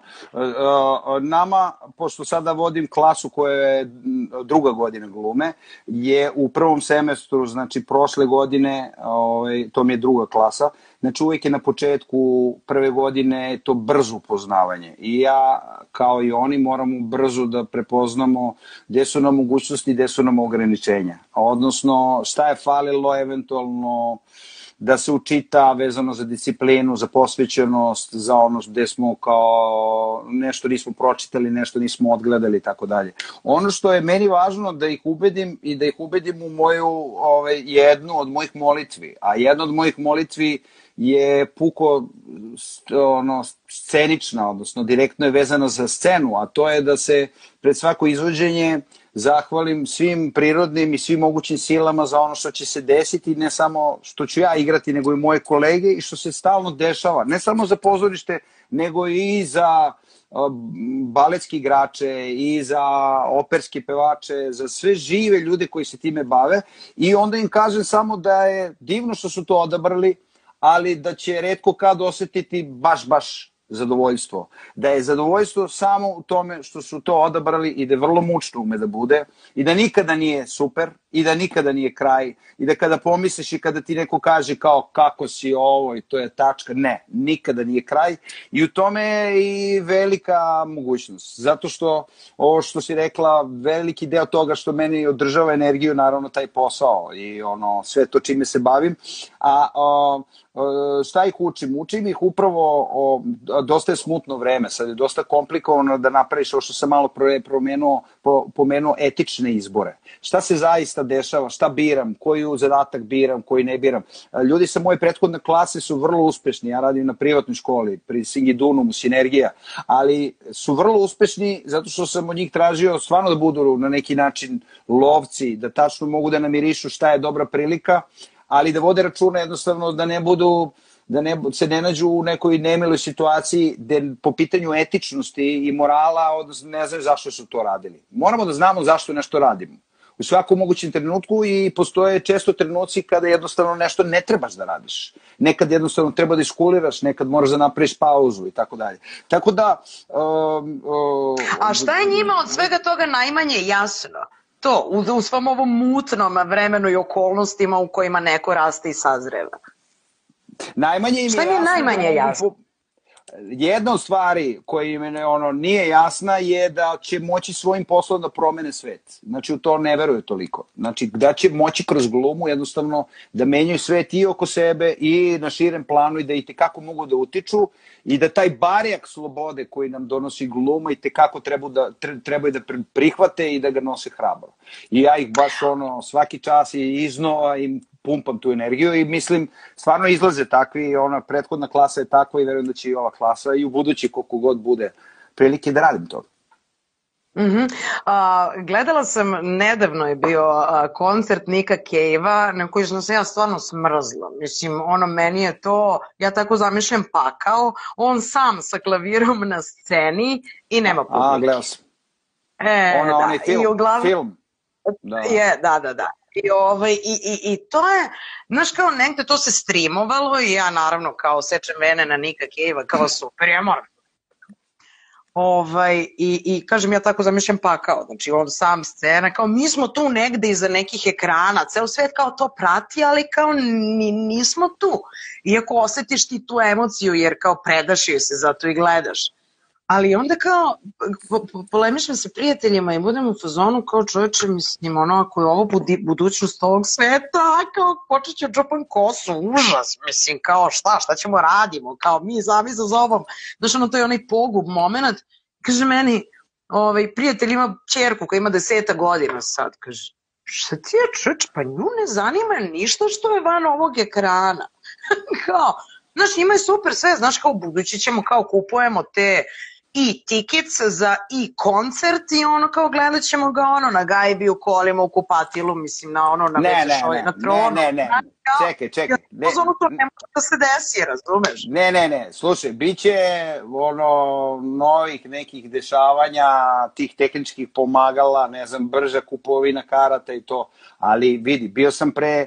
Nama, pošto sada vodim klasu koja je druga godina glume, je u prvom semestru, znači prošle godine, to mi je druga klasa, znači uvijek je na početku prve godine to brzo upoznavanje. I ja, kao i oni, moramo brzo da prepoznamo gde su nam mogućnosti, gde su nam ograničenja. Odnosno, šta je falilo eventualno da se učita vezano za disciplinu, za posvećenost, za ono gde smo kao nešto nismo pročitali, nešto nismo odgledali i tako dalje. Ono što je meni važno da ih ubedim i da ih ubedim u moju jednu od mojih molitvi, a jedna od mojih molitvi je puko scenična, odnosno direktno je vezana za scenu, a to je da se pred svako izvođenje zahvalim svim prirodnim i svim mogućim silama za ono što će se desiti, ne samo što ću ja igrati, nego i moje kolege i što se stalno dešava, ne samo za pozorište, nego i za baletski igrače i za operski pevače, za sve žive ljude koji se time bave i onda im kažem samo da je divno što su to odabrali, ali da će retko kad osetiti baš zadovoljstvo. Da je zadovoljstvo samo u tome što su to odabrali i da je vrlo mučno ume da bude i da nikada nije super i da nikada nije kraj i da kada pomisliš i kada ti neko kaže kao kako si ovo i to je tačka, ne, nikada nije kraj i u tome je i velika mogućnost. Zato što ovo što si rekla, veliki deo toga što meni održava energiju, naravno taj posao i sve to čime se bavim, a šta ih učim? Učim ih upravo, dosta je smutno vreme, sad je dosta komplikovano da napraviš ovo što sam malo pomenuo etične izbore. Šta se zaista dešava, šta biram, koji zadatak biram, koji ne biram. Ljudi sa moje prethodne klase su vrlo uspešni, ja radim na privatnoj školi, pri Singidunum, Sinergija, ali su vrlo uspešni zato što sam od njih tražio stvarno da budu na neki način lovci, da tačno mogu da namirišu šta je dobra prilika, ali da vode računa jednostavno da ne budu, se ne nađu u nekoj nemiloj situaciji gde po pitanju etičnosti i morala odnosno ne znaju zašto su to radili. Moramo da znamo zašto nešto radimo. U svakom mogućem trenutku i postoje često trenuci kada jednostavno nešto ne trebaš da radiš. Nekad jednostavno treba da iskuliraš, nekad moraš da napraviš pauzu i tako dalje. Tako da... A šta je njima od svega toga najmanje jasno? To, u svom ovom mutnom vremenu i okolnostima u kojima neko raste i sazreva. Šta im je najmanje jasno? Jedna od stvari koja im nije jasna je da će moći svojim poslom da promene svet. Znači, u to ne veruju toliko. Znači, da će moći kroz glumu jednostavno da menjaju svet i oko sebe i na širem planu i da i tekako mogu da utiču i da taj barjak slobode koji nam donosi gluma i tekako trebaju da prihvate i da ga nose hrabro. I ja ih baš svaki čas i iznova im pumpam tu energiju i mislim, stvarno izlaze takvi, prethodna klasa je takva i verujem da će i ova klasa i u budući koliko god bude prilike da radim to. Gledala sam, nedavno je bio koncert Nika Cave-a na koji sam se ja stvarno smrzla. Mislim, meni je to, ja tako zamišljam pakao, on sam sa klavirom na sceni i nema publike. Gledao sam. Onaj film. Da. I to je, znaš, kao negde to se streamovalo i ja naravno kao sečem vene na Nika Cave-a, kao super, ja moram. I kažem, ja tako zamišljam pakao, znači on sam scena, kao mi smo tu negde iza nekih ekrana, ceo svet kao to prati, ali kao nismo tu. Iako osetiš ti tu emociju, jer kao predaš joj se, zato i gledaš. Ali onda kao, polemišem sa prijateljima i budem u fazonu kao čoveče, mislim, ono, ako je ovo budućnost ovog sveta, kao počet ću džopan kosu, užas, mislim, kao šta ćemo radimo, kao mi sami sa sobom. Znaš, ono, to je onaj pogub moment, kaže meni, prijatelj ima ćerku koja ima 10 godina sad, kaže, šta ti je čoveče, pa nju ne zanima ništa što je van ovog ekrana. Kao, znaš, ima je super sve, znaš, kao budući ćemo, kao kupujemo te i tickets za i koncert i ono kao gledat ćemo ga ono na gajbi u kolima, u kupatilu, mislim na ono na večešoj, na tronu. Ne, čekaj. Ono to ne može da se desi, razumeš? Ne, slušaj, bit će ono novih nekih dešavanja, tih tehničkih pomagala, ne znam, brža kupovina karata i to, ali vidi, bio sam pre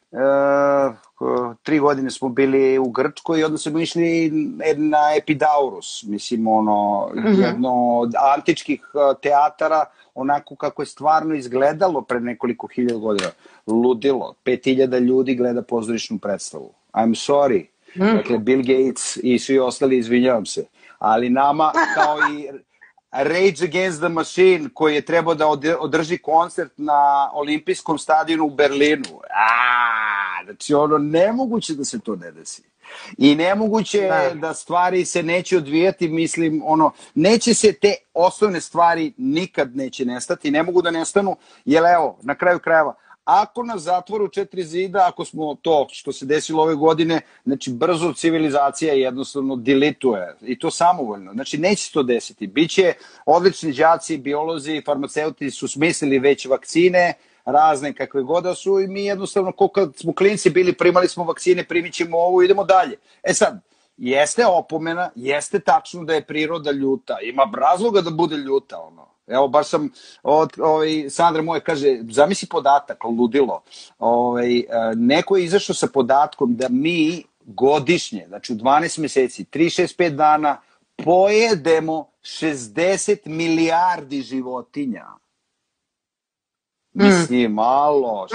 3 godine smo bili u Grčkoj i onda smo išli na Epidaurus, mislim, ono, jedno od antičkih teatara, onako kako je stvarno izgledalo pre nekoliko hiljada godina. Ludilo, 5000 ljudi gleda pozorišnu predstavu. I'm sorry. Dakle, Bill Gates i svi ostali, izvinjavam se. Ali nama, kao i Rage Against the Machine, koji je trebao da održi koncert na olimpijskom stadionu u Berlinu. Znači, ono, nemoguće da se to ne desi. I nemoguće je da stvari se neće odvijati, mislim, ono, neće se te osnovne stvari nikad neće nestati, ne mogu da nestanu, jer evo, na kraju krajeva, ako nas zatvoru 4 zida, ako smo to što se desilo ove godine, znači brzo civilizacija jednostavno dilituje i to samovoljno. Znači neće se to desiti. Biće odlični đaci, biolozi, farmaceuti su smislili već vakcine, razne kakve god da su i mi jednostavno, kad smo klinci bili, primali smo vakcine, primit ćemo ovu, idemo dalje. E sad, jeste opomena, jeste tačno da je priroda ljuta, ima razloga da bude ljuta, ono. Evo, baš sam, Sandra moje kaže, zamisli podatak, ludilo. Neko je izašao sa podatkom da mi godišnje, znači u 12 meseci, 365 dana, pojedemo 60 milijardi životinja. Mislim, malo,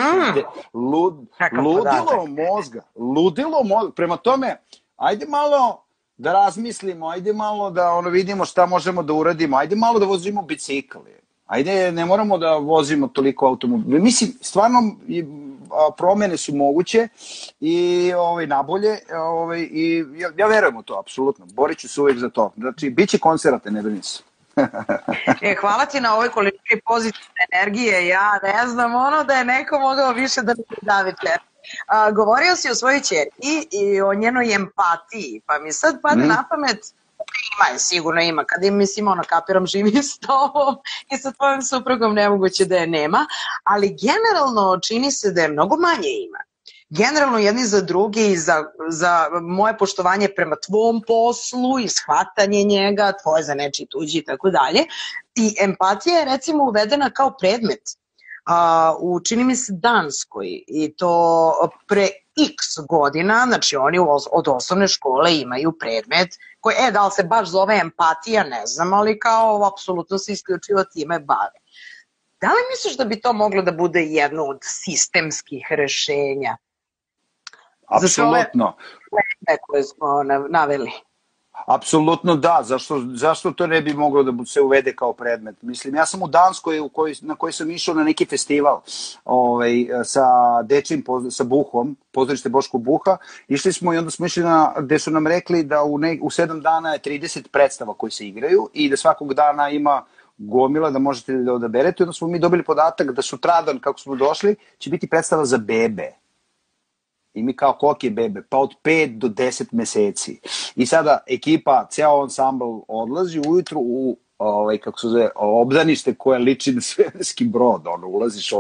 ludilo mozga. Prema tome, ajde malo da razmislimo, ajde malo da vidimo šta možemo da uradimo, ajde malo da vozimo bicikli, ajde ne moramo da vozimo toliko automobila. Mislim, stvarno promene su moguće i nabolje i ja verujem u to, apsolutno. Borit ću se uvijek za to. Znači, bit će koncerate, ne brini se. Hvala ti na ovoj količini pozitivne energije. Ja ne znam da je neko mogao više da mi da večer. Govorio si o svojoj ćerki i o njenoj empatiji, pa mi sad pada na pamet, sigurno ima, kada im mislim, kapiram, živi s tobom i sa tvojim suprugom, nemoguće da je nema, ali generalno čini se da je mnogo manje ima. Generalno jedni za drugi i za moje poštovanje prema tvom poslu i shvatanje njega, tvoje za nečiji tuđi i tako dalje. I empatija je recimo uvedena kao predmet čini mi se Danskoj i to pre x godina, znači oni od osnovne škole imaju predmet koji, da li se baš zove empatija, ne znam, ali kao apsolutno se isključivo time bave. Da li misliš da bi to moglo da bude jedno od sistemskih rešenja? Apsolutno. Za koje smo naveli. Apsolutno da, zašto to ne bi moglo da se uvede kao predmet? Mislim, ja sam u Danskoj na koji sam išao na neki festival sa dečim, sa Buhom, pozorište Boško Buha, išli smo i onda smo išli gde su nam rekli da u 7 dana je 30 predstava koji se igraju i da svakog dana ima gomila da možete da odaberete. Onda smo mi dobili podatak da sutradan, kako smo došli, će biti predstava za bebe. I mi kao kolike bebe, pa od 5 do 10 meseci. I sada ekipa, ceo ansambl odlazi ujutru u obdanište koje liči na svemirski brod. Ulaziš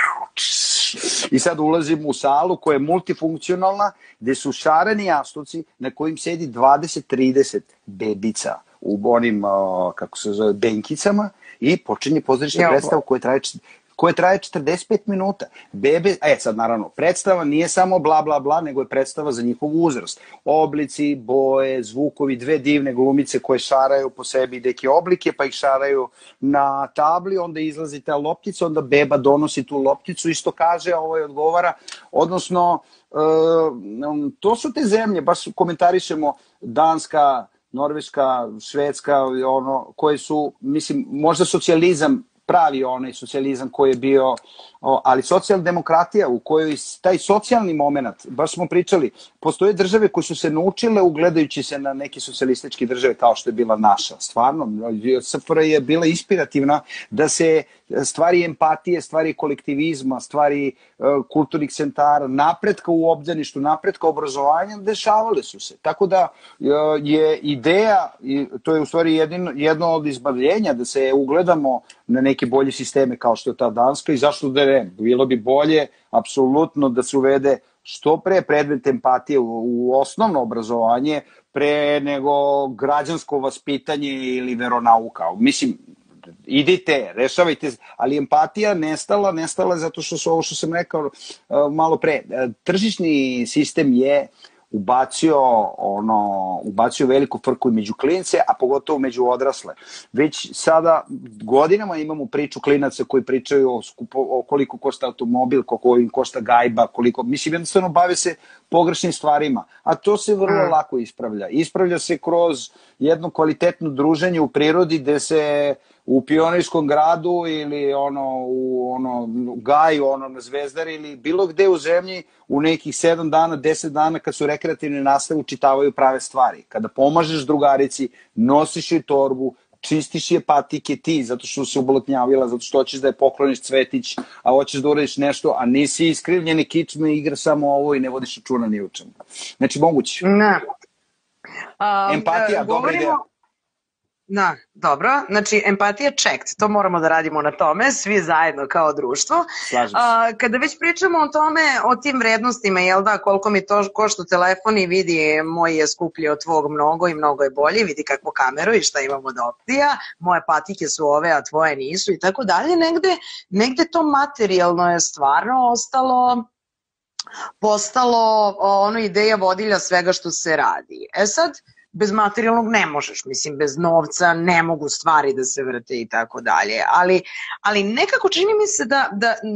i sad ulazimo u salu koja je multifunkcionalna, gde su šareni jastuci na kojim sedi 20-30 bebica u onim, benkicama i počinje pozorišna predstava koje traje 45 minuta. Bebe, sad naravno, predstava nije samo bla bla bla, nego je predstava za njihov uzrast. Oblici, boje, zvukovi, dve divne glumice koje šaraju po sebi neke oblike, pa ih šaraju na tabli, onda izlazi ta loptica, onda beba donosi tu lopticu, isto kaže, a ovaj odgovara. Odnosno, to su te zemlje, baš komentarišemo Danska, Norveška, Švedska, koje su, mislim, možda socijalizam, pravi onaj socijalizam koji je bio, ali socijaldemokratija u kojoj taj socijalni moment, baš smo pričali, postoje države koje su se naučile ugledajući se na neke socijalističke države kao što je bila naša. Stvarno, SFRJ je bila inspirativna da se stvari empatije, stvari kolektivizma, stvari kulturnih centara, napretka u obdaništu, napretka obrazovanja, dešavale su se. Tako da je ideja, to je u stvari jedno od izbavljenja, da se ugledamo na neke bolje sisteme kao što je ta Danska i zašto da ne. Bilo bi bolje, apsolutno, da se uvede što pre predmet empatije u osnovno obrazovanje pre nego građansko vaspitanje ili veronauka. Mislim, idite, rešavajte, ali empatija nestala zato što su ovo što sam rekao malo pre. Tržišni sistem je ubacio veliku frku među klince, a pogotovo među odrasle. Već sada godinama imamo priču klinaca koji pričaju o koliko košta automobil, koliko im košta gajba, mislim, jednostavno bave se pogrešnim stvarima, a to se vrlo lako ispravlja. Ispravlja se kroz jedno kvalitetno druženje u prirodi gde se u Pionirskom gradu ili u Gaju, na Zvezdari ili bilo gde u zemlji u nekih 7 dana, 10 dana kad su rekreativne nastave učitavaju prave stvari. Kada pomažeš drugarici, nosiš je torbu, čistiš je patike ti, zato što se ubolotnjavila, zato što hoćeš da je pokloniš cvetić, a hoćeš da uradiš nešto, a nisi iskrivljeni kičme, igra samo ovo i ne vodiš računa ni u čemu. Znači, moguće. Empatija, dobra ideja. Da, dobro. Znači, empatija checked, to moramo da radimo na tome, svi zajedno kao društvo. Slažem se. Kada već pričamo o tome, o tim vrednostima, jel da, koliko mi to košta telefon i vidi moj je skuplji od tvog mnogo i mnogo je bolji, vidi kakvu kameru i šta imamo od opcija, moje patike su ove, a tvoje nisu i tako dalje, negde to materijalno je stvarno postalo ideja vodilja svega što se radi. Sad, bez materijalnog ne možeš, mislim, bez novca ne mogu stvari da se vrte i tako dalje, ali nekako čini mi se da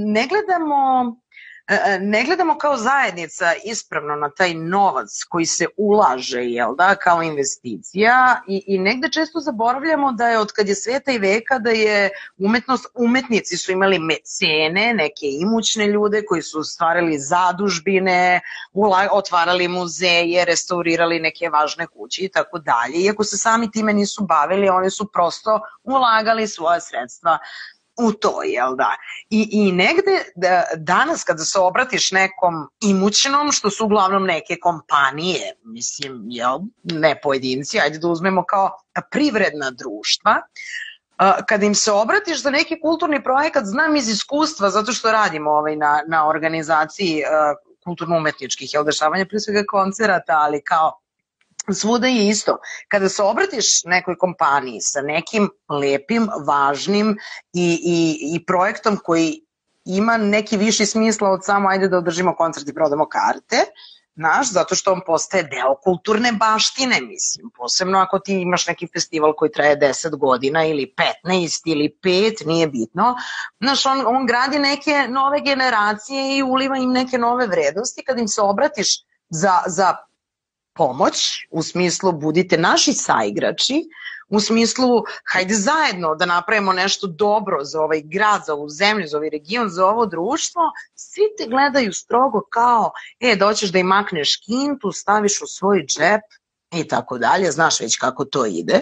ne gledamo kao zajednica ispravno na taj novac koji se ulaže, jel da, kao investicija i negde često zaboravljamo da je od kad je sveta i veka da je umetnici su imali mecene, neke imućne ljude koji su stvarali zadužbine, otvarali muzeje, restaurirali neke važne kuće i tako dalje. Iako se sami time nisu bavili, oni su prosto ulagali svoje sredstva u to, jel da? I negde danas kada se obratiš nekom imućnom, što su uglavnom neke kompanije, mislim, jel, ne pojedinci, ajde da uzmemo kao privredna društva, kada im se obratiš za neki kulturni projekat, znam iz iskustva, zato što radimo na organizaciji kulturno-umetničkih dešavanja, pre svega koncerata, ali kao svuda je isto. Kada se obratiš nekoj kompaniji sa nekim lepim, važnim i projektom koji ima neki viši smisla od samo ajde da održimo koncert i prodamo karte, zato što on postaje deo kulturne baštine, mislim, posebno ako ti imaš neki festival koji traje 10 godina ili 15 ili 5, nije bitno, on gradi neke nove generacije i uliva im neke nove vrednosti. Kada im se obratiš za pomoć, u smislu budite naši saigrači, u smislu hajde zajedno da napravimo nešto dobro za ovaj grad, za ovu zemlju, za ovaj region, za ovo društvo, svi te gledaju strogo kao doćeš da im makneš kintu, staviš u svoj džep i tako dalje, znaš već kako to ide.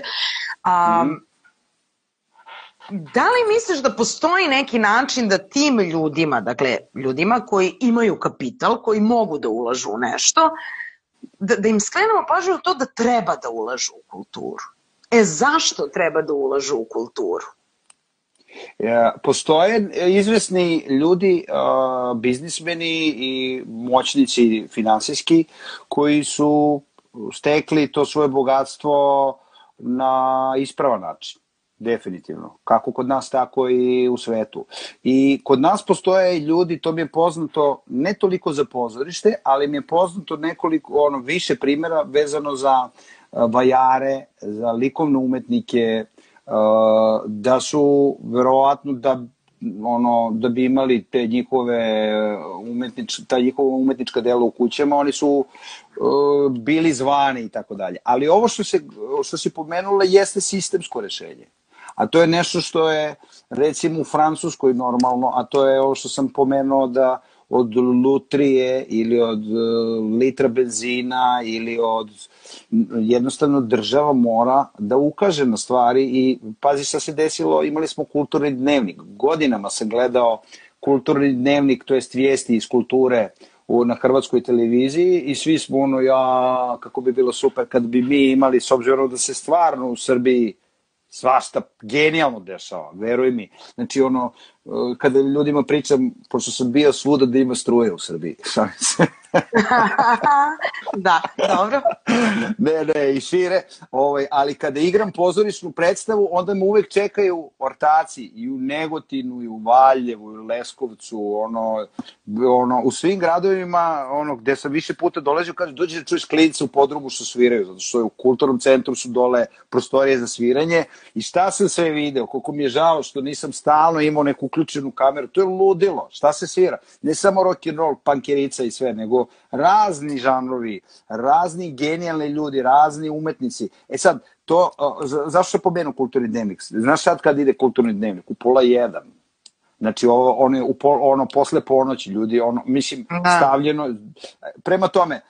Da li misliš da postoji neki način da tim ljudima, dakle ljudima koji imaju kapital, koji mogu da ulažu u nešto, da im skrenemo pažnju to da treba da ulažu u kulturu? Zašto treba da ulažu u kulturu? Postoje izvesni ljudi, biznismeni i moćnici finansijski koji su stekli to svoje bogatstvo na ispravan način. definitivno. Kako kod nas, tako i u svetu. I kod nas postoje ljudi, to mi je poznato, ne toliko za pozorište, ali mi je poznato nekoliko, više primjera vezano za vajare, za likovne umetnike, da su verovatno da bi imali te ta njihova umetnička dela u kućama, oni su bili zvani i tako dalje. Ali ovo što si pomenula jeste sistemsko rešenje. A to je nešto što je, recimo, u Francuskoj normalno, a to je ovo što sam pomenuo da od lutrije ili od litra benzina ili od... Jednostavno država mora da ukaže na stvari i pazi šta se desilo, imali smo kulturni dnevnik. Godinama sam gledao kulturni dnevnik, to jest vijesti iz kulture na hrvatskoj televiziji i svi smo kako bi bilo super kad bi mi imali, s obzirom da se stvarno u Srbiji svašta genijalno dešava, veruj mi. Znači, kada ljudima pričam, pošto sam bio svuda da ima struje u Srbiji, šalim se. Da, dobro. Ne, i šire, ali kada igram pozorišnu predstavu, onda me uvek čekaju ortaci i u Negotinu, i u Valjevu, i u Leskovcu, u svim gradovima, gde sam više puta dolazio, kaže, dođe da čuješ klince u podrumu što sviraju, zato što je u kulturnom centru su dole prostorije za sviranje i šta sam sve video, koliko mi je žao što nisam stalno imao neku uključenu kameru, to je ludilo, šta se svira, ne samo rock and roll, punkerica i sve, nego razni žanrovi, razni genijalni ljudi, razni umetnici. E sad, zašto je pomenu kulturni dnevnik? Znaš sad kad ide kulturni dnevnik? U 12:30. Znači, posle ponoći, ljudi, mislim, stavljeno. Prema tome,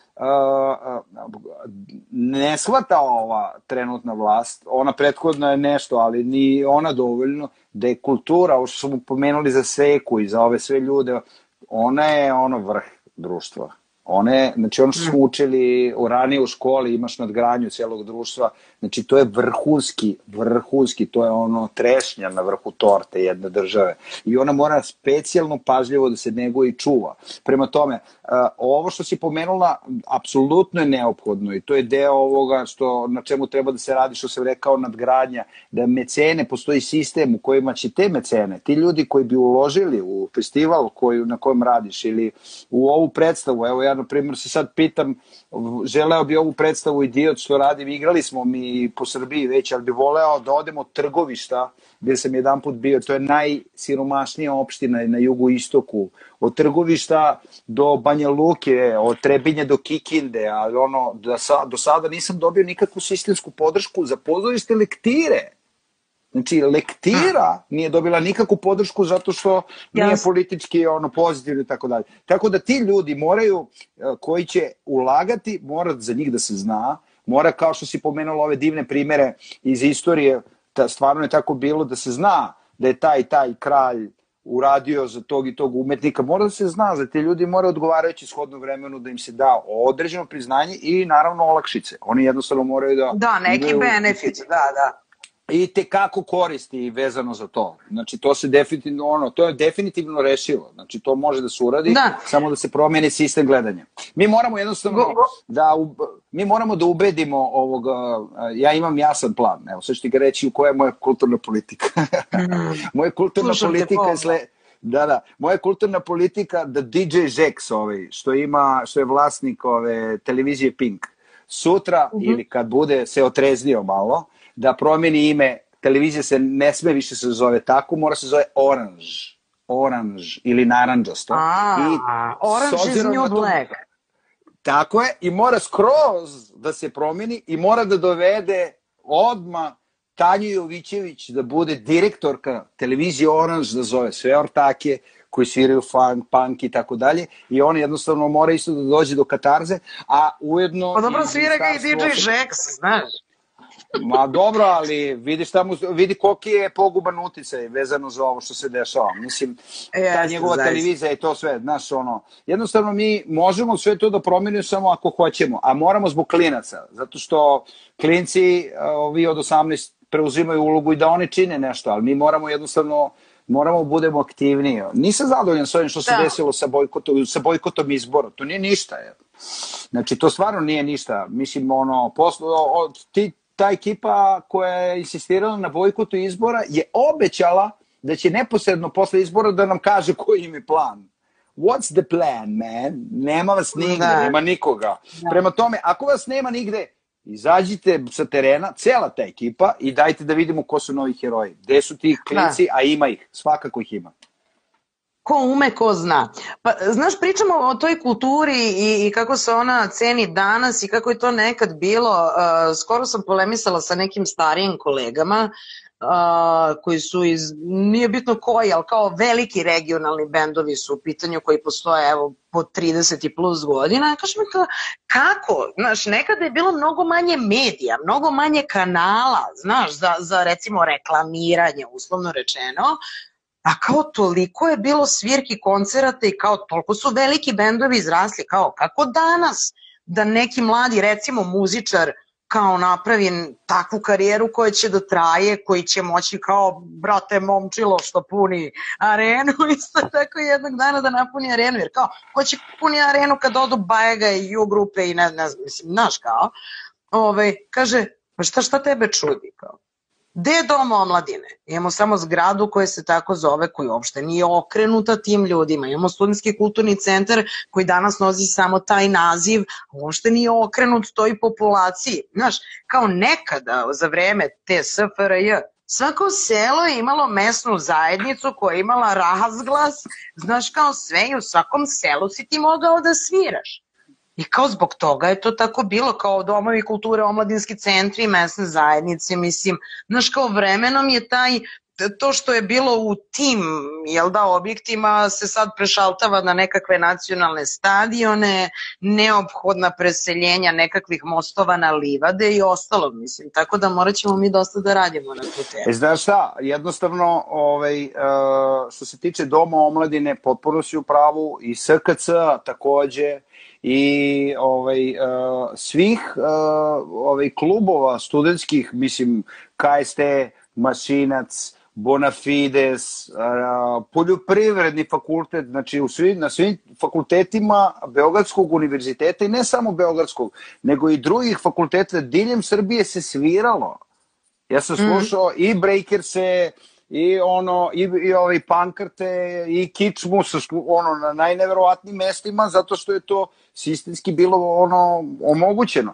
ne shvata ova trenutna vlast, ona prethodna je nešto, ali ni ona dovoljno, da je kultura, ovo što smo pomenuli za Seku i za ove sve ljude, ona je vrh društva. Znači, ono što smo učili ranije u školi, imaš nadgradnju cijelog društva, znači to je vrhunski, to je trešnja na vrhu torte jedne države i ona mora specijalno pažljivo da se neguje i čuva. Prema tome, ovo što si pomenula apsolutno je neophodno i to je deo ovoga na čemu treba da se radi, što sam rekao, nadgradnja, da mecene, postoji sistem u kojima će te mecene, ti ljudi koji bi uložili u festival na kojem radiš ili u ovu predstavu, evo ja na primjer se sad pitam, želeo bi ovu predstavu Idiot što radim, igrali smo mi po Srbiji već, ali bi voleo da odem od Trgovišta, gde sam jedan put bio, to je najsiromašnija opština na jugoistoku, od Trgovišta do Banja Luke, od Trebinje do Kikinde, ali do sada nisam dobio nikakvu sistemsku podršku za pozorište lektire. Znači, lektira nije dobila nikakvu podršku zato što nije politički pozitivno i tako dalje. Tako da ti ljudi moraju, koji će ulagati, mora za njih da se zna, mora, kao što si pomenula ove divne primere iz istorije, stvarno je tako bilo da se zna da je taj kralj uradio za tog i tog umetnika, mora da se zna, za te ljudi mora odgovarajući shodno vremenu da im se da određeno priznanje i naravno olakšice. Oni jednostavno moraju da... Da, neki benefit, da. I tekako koristi vezano za to. Znači, to je definitivno rešivo. Znači, to može da se uradi, samo da se promeni sistem gledanja. Mi moramo jednostavno da ubedimo ovoga, ja imam jasan plan, evo, sad ću ti ga reći koja je moja kulturna politika. Moja kulturna politika je moja kulturna politika da DJ Žeks, što je vlasnik ove televizije Pink, sutra ili kad bude se otreznio malo, da promeni ime, televizija se ne sme više se zove tako, mora se zove Orange ili naranđasto. Orange is new black. Tako je, i mora skroz da se promeni i mora da dovede odmah Tanju Jovićević da bude direktorka televizije Orange, da zove sve ortake koji sviraju funk, punk i tako dalje, i on jednostavno mora isto da dođe do katarze, a ujedno... Pa dobro, svira ga i DJ Žeks, znaš. Ma dobro, ali vidi koliki je poguban uticaj vezano za ovo što se dešava. Mislim, ta njegova televizija i to sve, znaš, jednostavno mi možemo sve to da promenimo samo ako hoćemo, a moramo zbog klinaca, zato što klinci, ovi od 18, preuzimaju ulogu i da oni čine nešto, ali mi moramo jednostavno budemo aktivniji. Nisam zadovoljan s ovim što se desilo sa bojkotom izbora, to nije ništa. Znači, to stvarno nije ništa. Mislim, ta ekipa koja je insistirala na bojkotu izbora je obećala da će neposredno posle izbora da nam kaže koji im je plan. What's the plan, man? Nema vas nigde, nema nikoga. Prema tome, ako vas nema nigde, izađite sa terena, cela ta ekipa, i dajte da vidimo ko su novi heroji. Gde su ti klinci, a ima ih, svakako ih ima. Ko ume, ko zna. Pa, znaš, pričamo o toj kulturi i kako se ona ceni danas i kako je to nekad bilo. Skoro sam polemisala sa nekim starijim kolegama koji su iz, nije bitno koji, ali kao veliki regionalni bendovi su u pitanju koji postoje, evo, po 30 i plus godina. Kažem mi kako? Znaš, nekada je bilo mnogo manje medija, mnogo manje kanala, znaš, za recimo reklamiranje, uslovno rečeno, a kao toliko je bilo svirki, koncerata i kao toliko su veliki bendovi izrasli, kao kako danas da neki mladi, recimo muzičar, kao napravi takvu karijeru koja će da traje, koji će moći kao, brate, momčilo što puni arenu, isto tako jednog dana da napuni arenu, jer kao, ko će puni arenu kad odu Bajega i U grupe i ne mislim, znaš kao, kaže, pa šta tebe čudi, kao? Gde je dom omladine? Imamo samo zgradu koja se tako zove, koja uopšte nije okrenuta tim ljudima. Imamo studentski kulturni centar koji danas nosi samo taj naziv, a uopšte nije okrenut toj populaciji. Znaš, kao nekada za vreme te SFRJ, svako selo je imalo mesnu zajednicu koja je imala razglas, znaš, kao sve i u svakom selu si ti mogao da sviraš. I kao zbog toga je to tako bilo, kao domovi kulture, omladinski centri, mesne zajednice, mislim, znaš, kao vremenom je to što je bilo u tim, objektima se sad prešaltava na nekakve nacionalne stadione, neophodna preseljenja nekakvih mostova na livade i ostalo, mislim, tako da morat ćemo mi dosta da radimo na tu temu. Znaš šta, jednostavno, što se tiče Doma omladine, potpuno si u pravu, i SKC takođe, i svih klubova studentskih, mislim, KST, Mašinac, Bonafides, poljoprivredni fakultet, znači na svim fakultetima Beogradskog univerziteta, i ne samo Beogradskog, nego i drugih fakulteta diljem Srbije se sviralo. Ja sam slušao i Breakerse, i pankarte, i kičmu na najneverovatnijim mestima, zato što je to sistemski bilo omogućeno.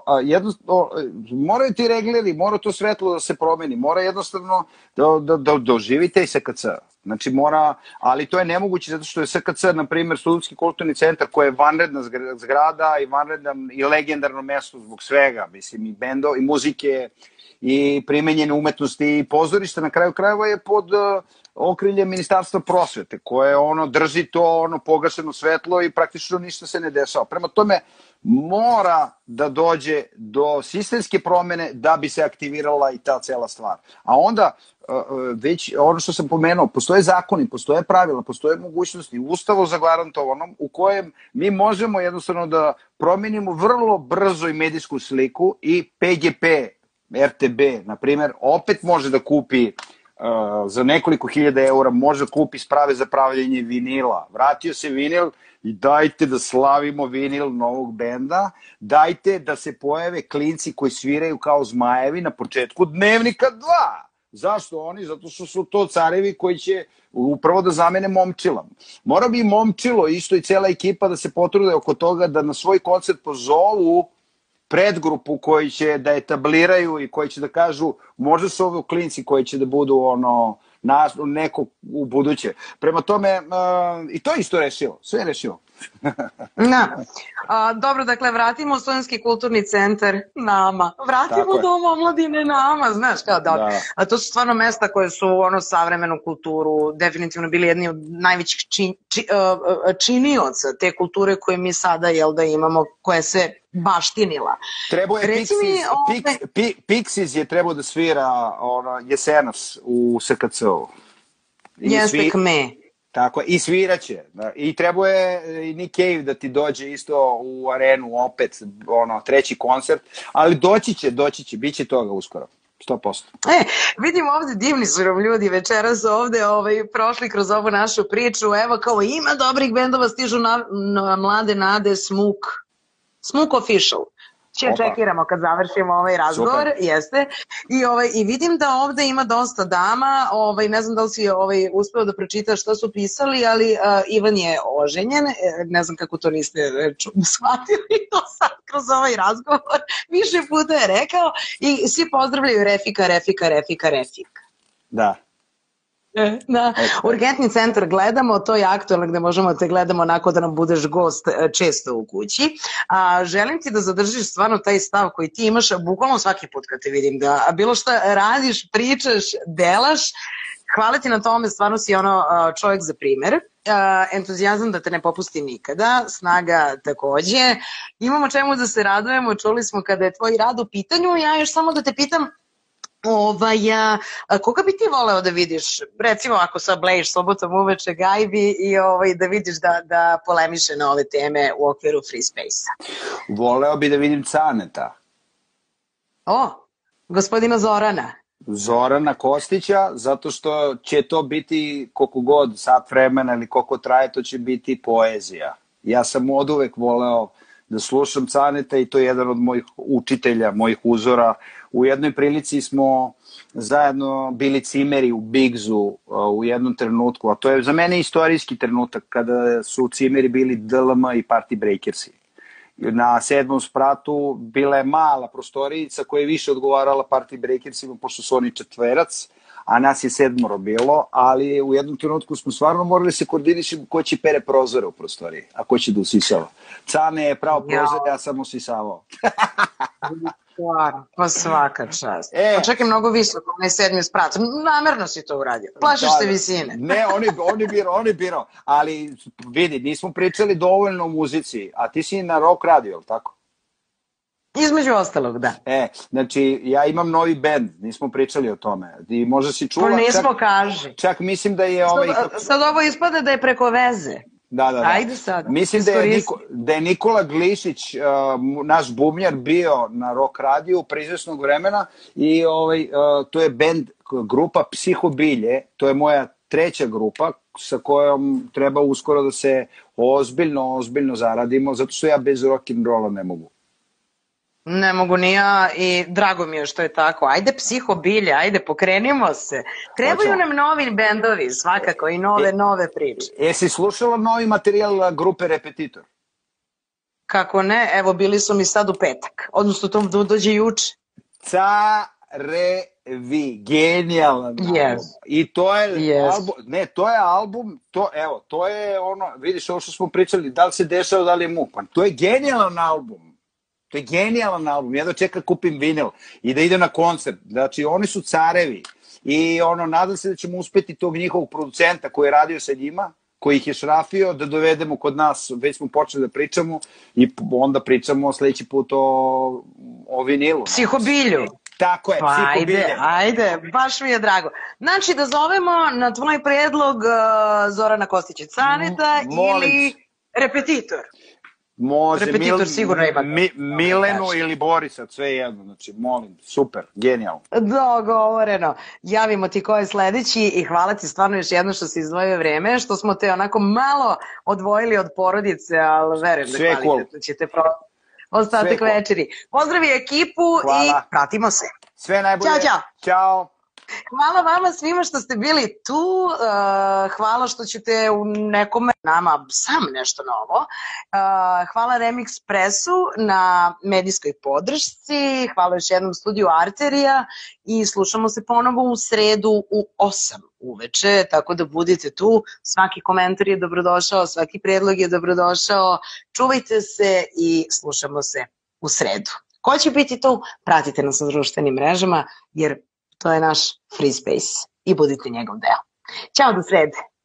Moraju ti regleri, mora to svetlo da se promeni, mora jednostavno da doživite i SKC. Znači mora, ali to je nemoguće zato što je SKC, na primjer, Studentski kulturni centar, koja je vanredna zgrada i vanredna i legendarno mesto zbog svega, mislim, i bendova, i muzike, i primenjene umetnosti i pozorišta, na kraju krajeva je pod okriljem Ministarstva prosvete, koje drži to pogašeno svetlo i praktično ništa se ne dešava. Prema tome, mora da dođe do sistemske promene da bi se aktivirala i ta cela stvar. A onda, već ono što sam pomenuo, postoje zakoni, postoje pravila, postoje mogućnosti, Ustavo zagarantovano, u kojem mi možemo jednostavno da promenimo vrlo brzo i medijsku sliku, i PGP, RTB, na primjer, opet može da kupi za nekoliko hiljada eura, može da kupi sprave za pravljenje vinila. Vratio se vinil i dajte da slavimo vinil novog benda, dajte da se pojave klinci koji sviraju kao zmajevi na početku Dnevnika 2. Zašto oni? Zato što su to carevi koji će upravo da zamene Momčila. Mora bi Momčilo, isto i cela ekipa, da se potrude oko toga da na svoj koncert pozovu predgrupu koji će da etabliraju i koji će da kažu možda su ovi klinci koji će da budu neko u buduće. Prema tome, i to isto rešilo, sve je rešilo. Dobro, dakle, vratimo Studentski kulturni centar nama, vratimo Dom omladine nama, znaš kao da. A to su stvarno mesta koje su savremenu kulturu definitivno bili jedni od najvećih činioca te kulture koje mi sada imamo, koja se baštinila. Trebao je Pixies je trebao da svira jesenas u SKC-u. Jeste kme. Tako, i sviraće. I trebao je i Nick Cave da ti dođe isto u arenu opet, treći koncert, ali doći će, bit će toga uskoro. 100%. Vidim ovde, divni su nam ljudi večeras ovde prošli kroz ovu našu priču. Evo, kao ima dobrih bendova, stižu na mlade nade, Smuk Official. čekiramo kad završimo ovaj razgovor, Super. jeste. I vidim da ovde ima dosta dama, ne znam da li si uspeo da pročitaš što su pisali, ali Ivan je oženjen, ne znam kako to niste shvatili to sad kroz ovaj razgovor, više puta je rekao i svi pozdravljaju Refika. Da. Da, Urgentni centar gledamo, to je aktualno gde možemo da te gledamo onako da nam budeš gost često u kući. Želim ti da zadržiš stvarno taj stav koji ti imaš bukvalno svaki put kad te vidim, da bilo šta radiš, pričaš, delaš. Hvala ti na tome, stvarno si čovjek za primer. Entuzijazam da te ne popusti nikada, snaga takođe. Imamo čemu da se radujemo, čuli smo kada je tvoj rad u pitanju. Ja još samo da te pitam, koga bi ti voleo da vidiš, recimo ako sad blejiš subotom uveče gajbi i da vidiš da polemiše na ove teme u okviru Free Space-a? Voleo bi da vidim Caneta. Gospodina Zorana Kostića, zato što će to biti koliko god sat vremena ili koliko traje, to će biti poezija. Ja sam od uvek voleo da slušam Caneta i to je jedan od mojih učitelja, mojih uzora. U jednoj prilici smo zajedno bili cimeri u Bigzu u jednom trenutku, a to je za mene istorijski trenutak kada su cimeri bili DLM i Party Breakersi. Na 7. spratu bila je mala prostorijica koja je više odgovarala Party Breakersima, pošto su oni četverac, a nas je 7 bilo, ali u jednom trenutku smo stvarno morali se koordinišemo ko će pere prozore u prostoriji, a ko će da usisava. Cane je pravo prozor, ja sam usisavao. Pa svaka čast. Čekaj, mnogo visoko, onaj 7. sprat. Namerno si to uradio. Plašiš se visine. Ne, on je birao. Ali vidi, nismo pričali dovoljno o muzici, a ti si na rock radio, ili tako? Između ostalog, da. Znači, ja imam novi bend, nismo pričali o tome. I možda si čula... To nismo, kaži. Čak mislim da je... Sad ovo ispada da je preko veze. Da. Ajde sad. Mislim da je Nikola Glišić, naš bubnjar, bio na rock radiju pre izvesnog vremena i to je bend, grupa Psihobilje, to je moja 3. grupa sa kojom treba uskoro da se ozbiljno zaradimo, zato što ja bez rock'n'rolla ne mogu. Ne mogu ni ja i drago mi je što je tako. Ajde Psihobilje, ajde pokrenimo se. Trebaju nam novi bendovi svakako i nove priče. Jesi slušala novi materijal grupe Repetitor? Kako ne, evo bili su mi sad u petak, odnosno to dođe juče. Carevi, genijalan album. I to je album, to je album, to je ono, vidiš ovo što smo pričali, da li se dešava, da li je muk, to je genijalan album. To je genijalan album, ja da čekam kupim vinil i da idem na koncert. Znači, oni su carevi i nadam se da ćemo uspeti tog njihovog producenta koji je radio sa njima, koji ih je šrafio, da dovedemo kod nas, već smo počeli da pričamo i onda pričamo sledeći put o vinilu. Psihobilju. Tako je, Psihobilje. Ajde, baš mi je drago. Znači, da zovemo na tvoj predlog Zorana Kostića Caneta ili Repetitor. Može, Repetitor sigurno ima. Milenu ili Borisa, sve jedno, znači, molim, super, genijalno. Dogovoreno. Javimo ti ko je sledeći i hvala ti stvarno još jedno što si izdvojio vreme, što smo te onako malo odvojili od porodice, ali verujem da kvalitetno ćete ostatak večeri. Pozdravi ekipu i pratimo se. Sve najbolje. Ćao. Hvala vama svima što ste bili tu, hvala što ćete u nekome nama sam nešto novo, hvala Remix Pressu na medijskoj podršci, hvala još jednom studiju Arterija i slušamo se ponovo u sredu u 8 uveče, tako da budite tu, svaki komentar je dobrodošao, svaki predlog je dobrodošao, čuvajte se i slušamo se u sredu. Ko će biti tu? Pratite nas na društvenim mrežama jer to je naš Free Space i budite njegov deo. Ćao do srede!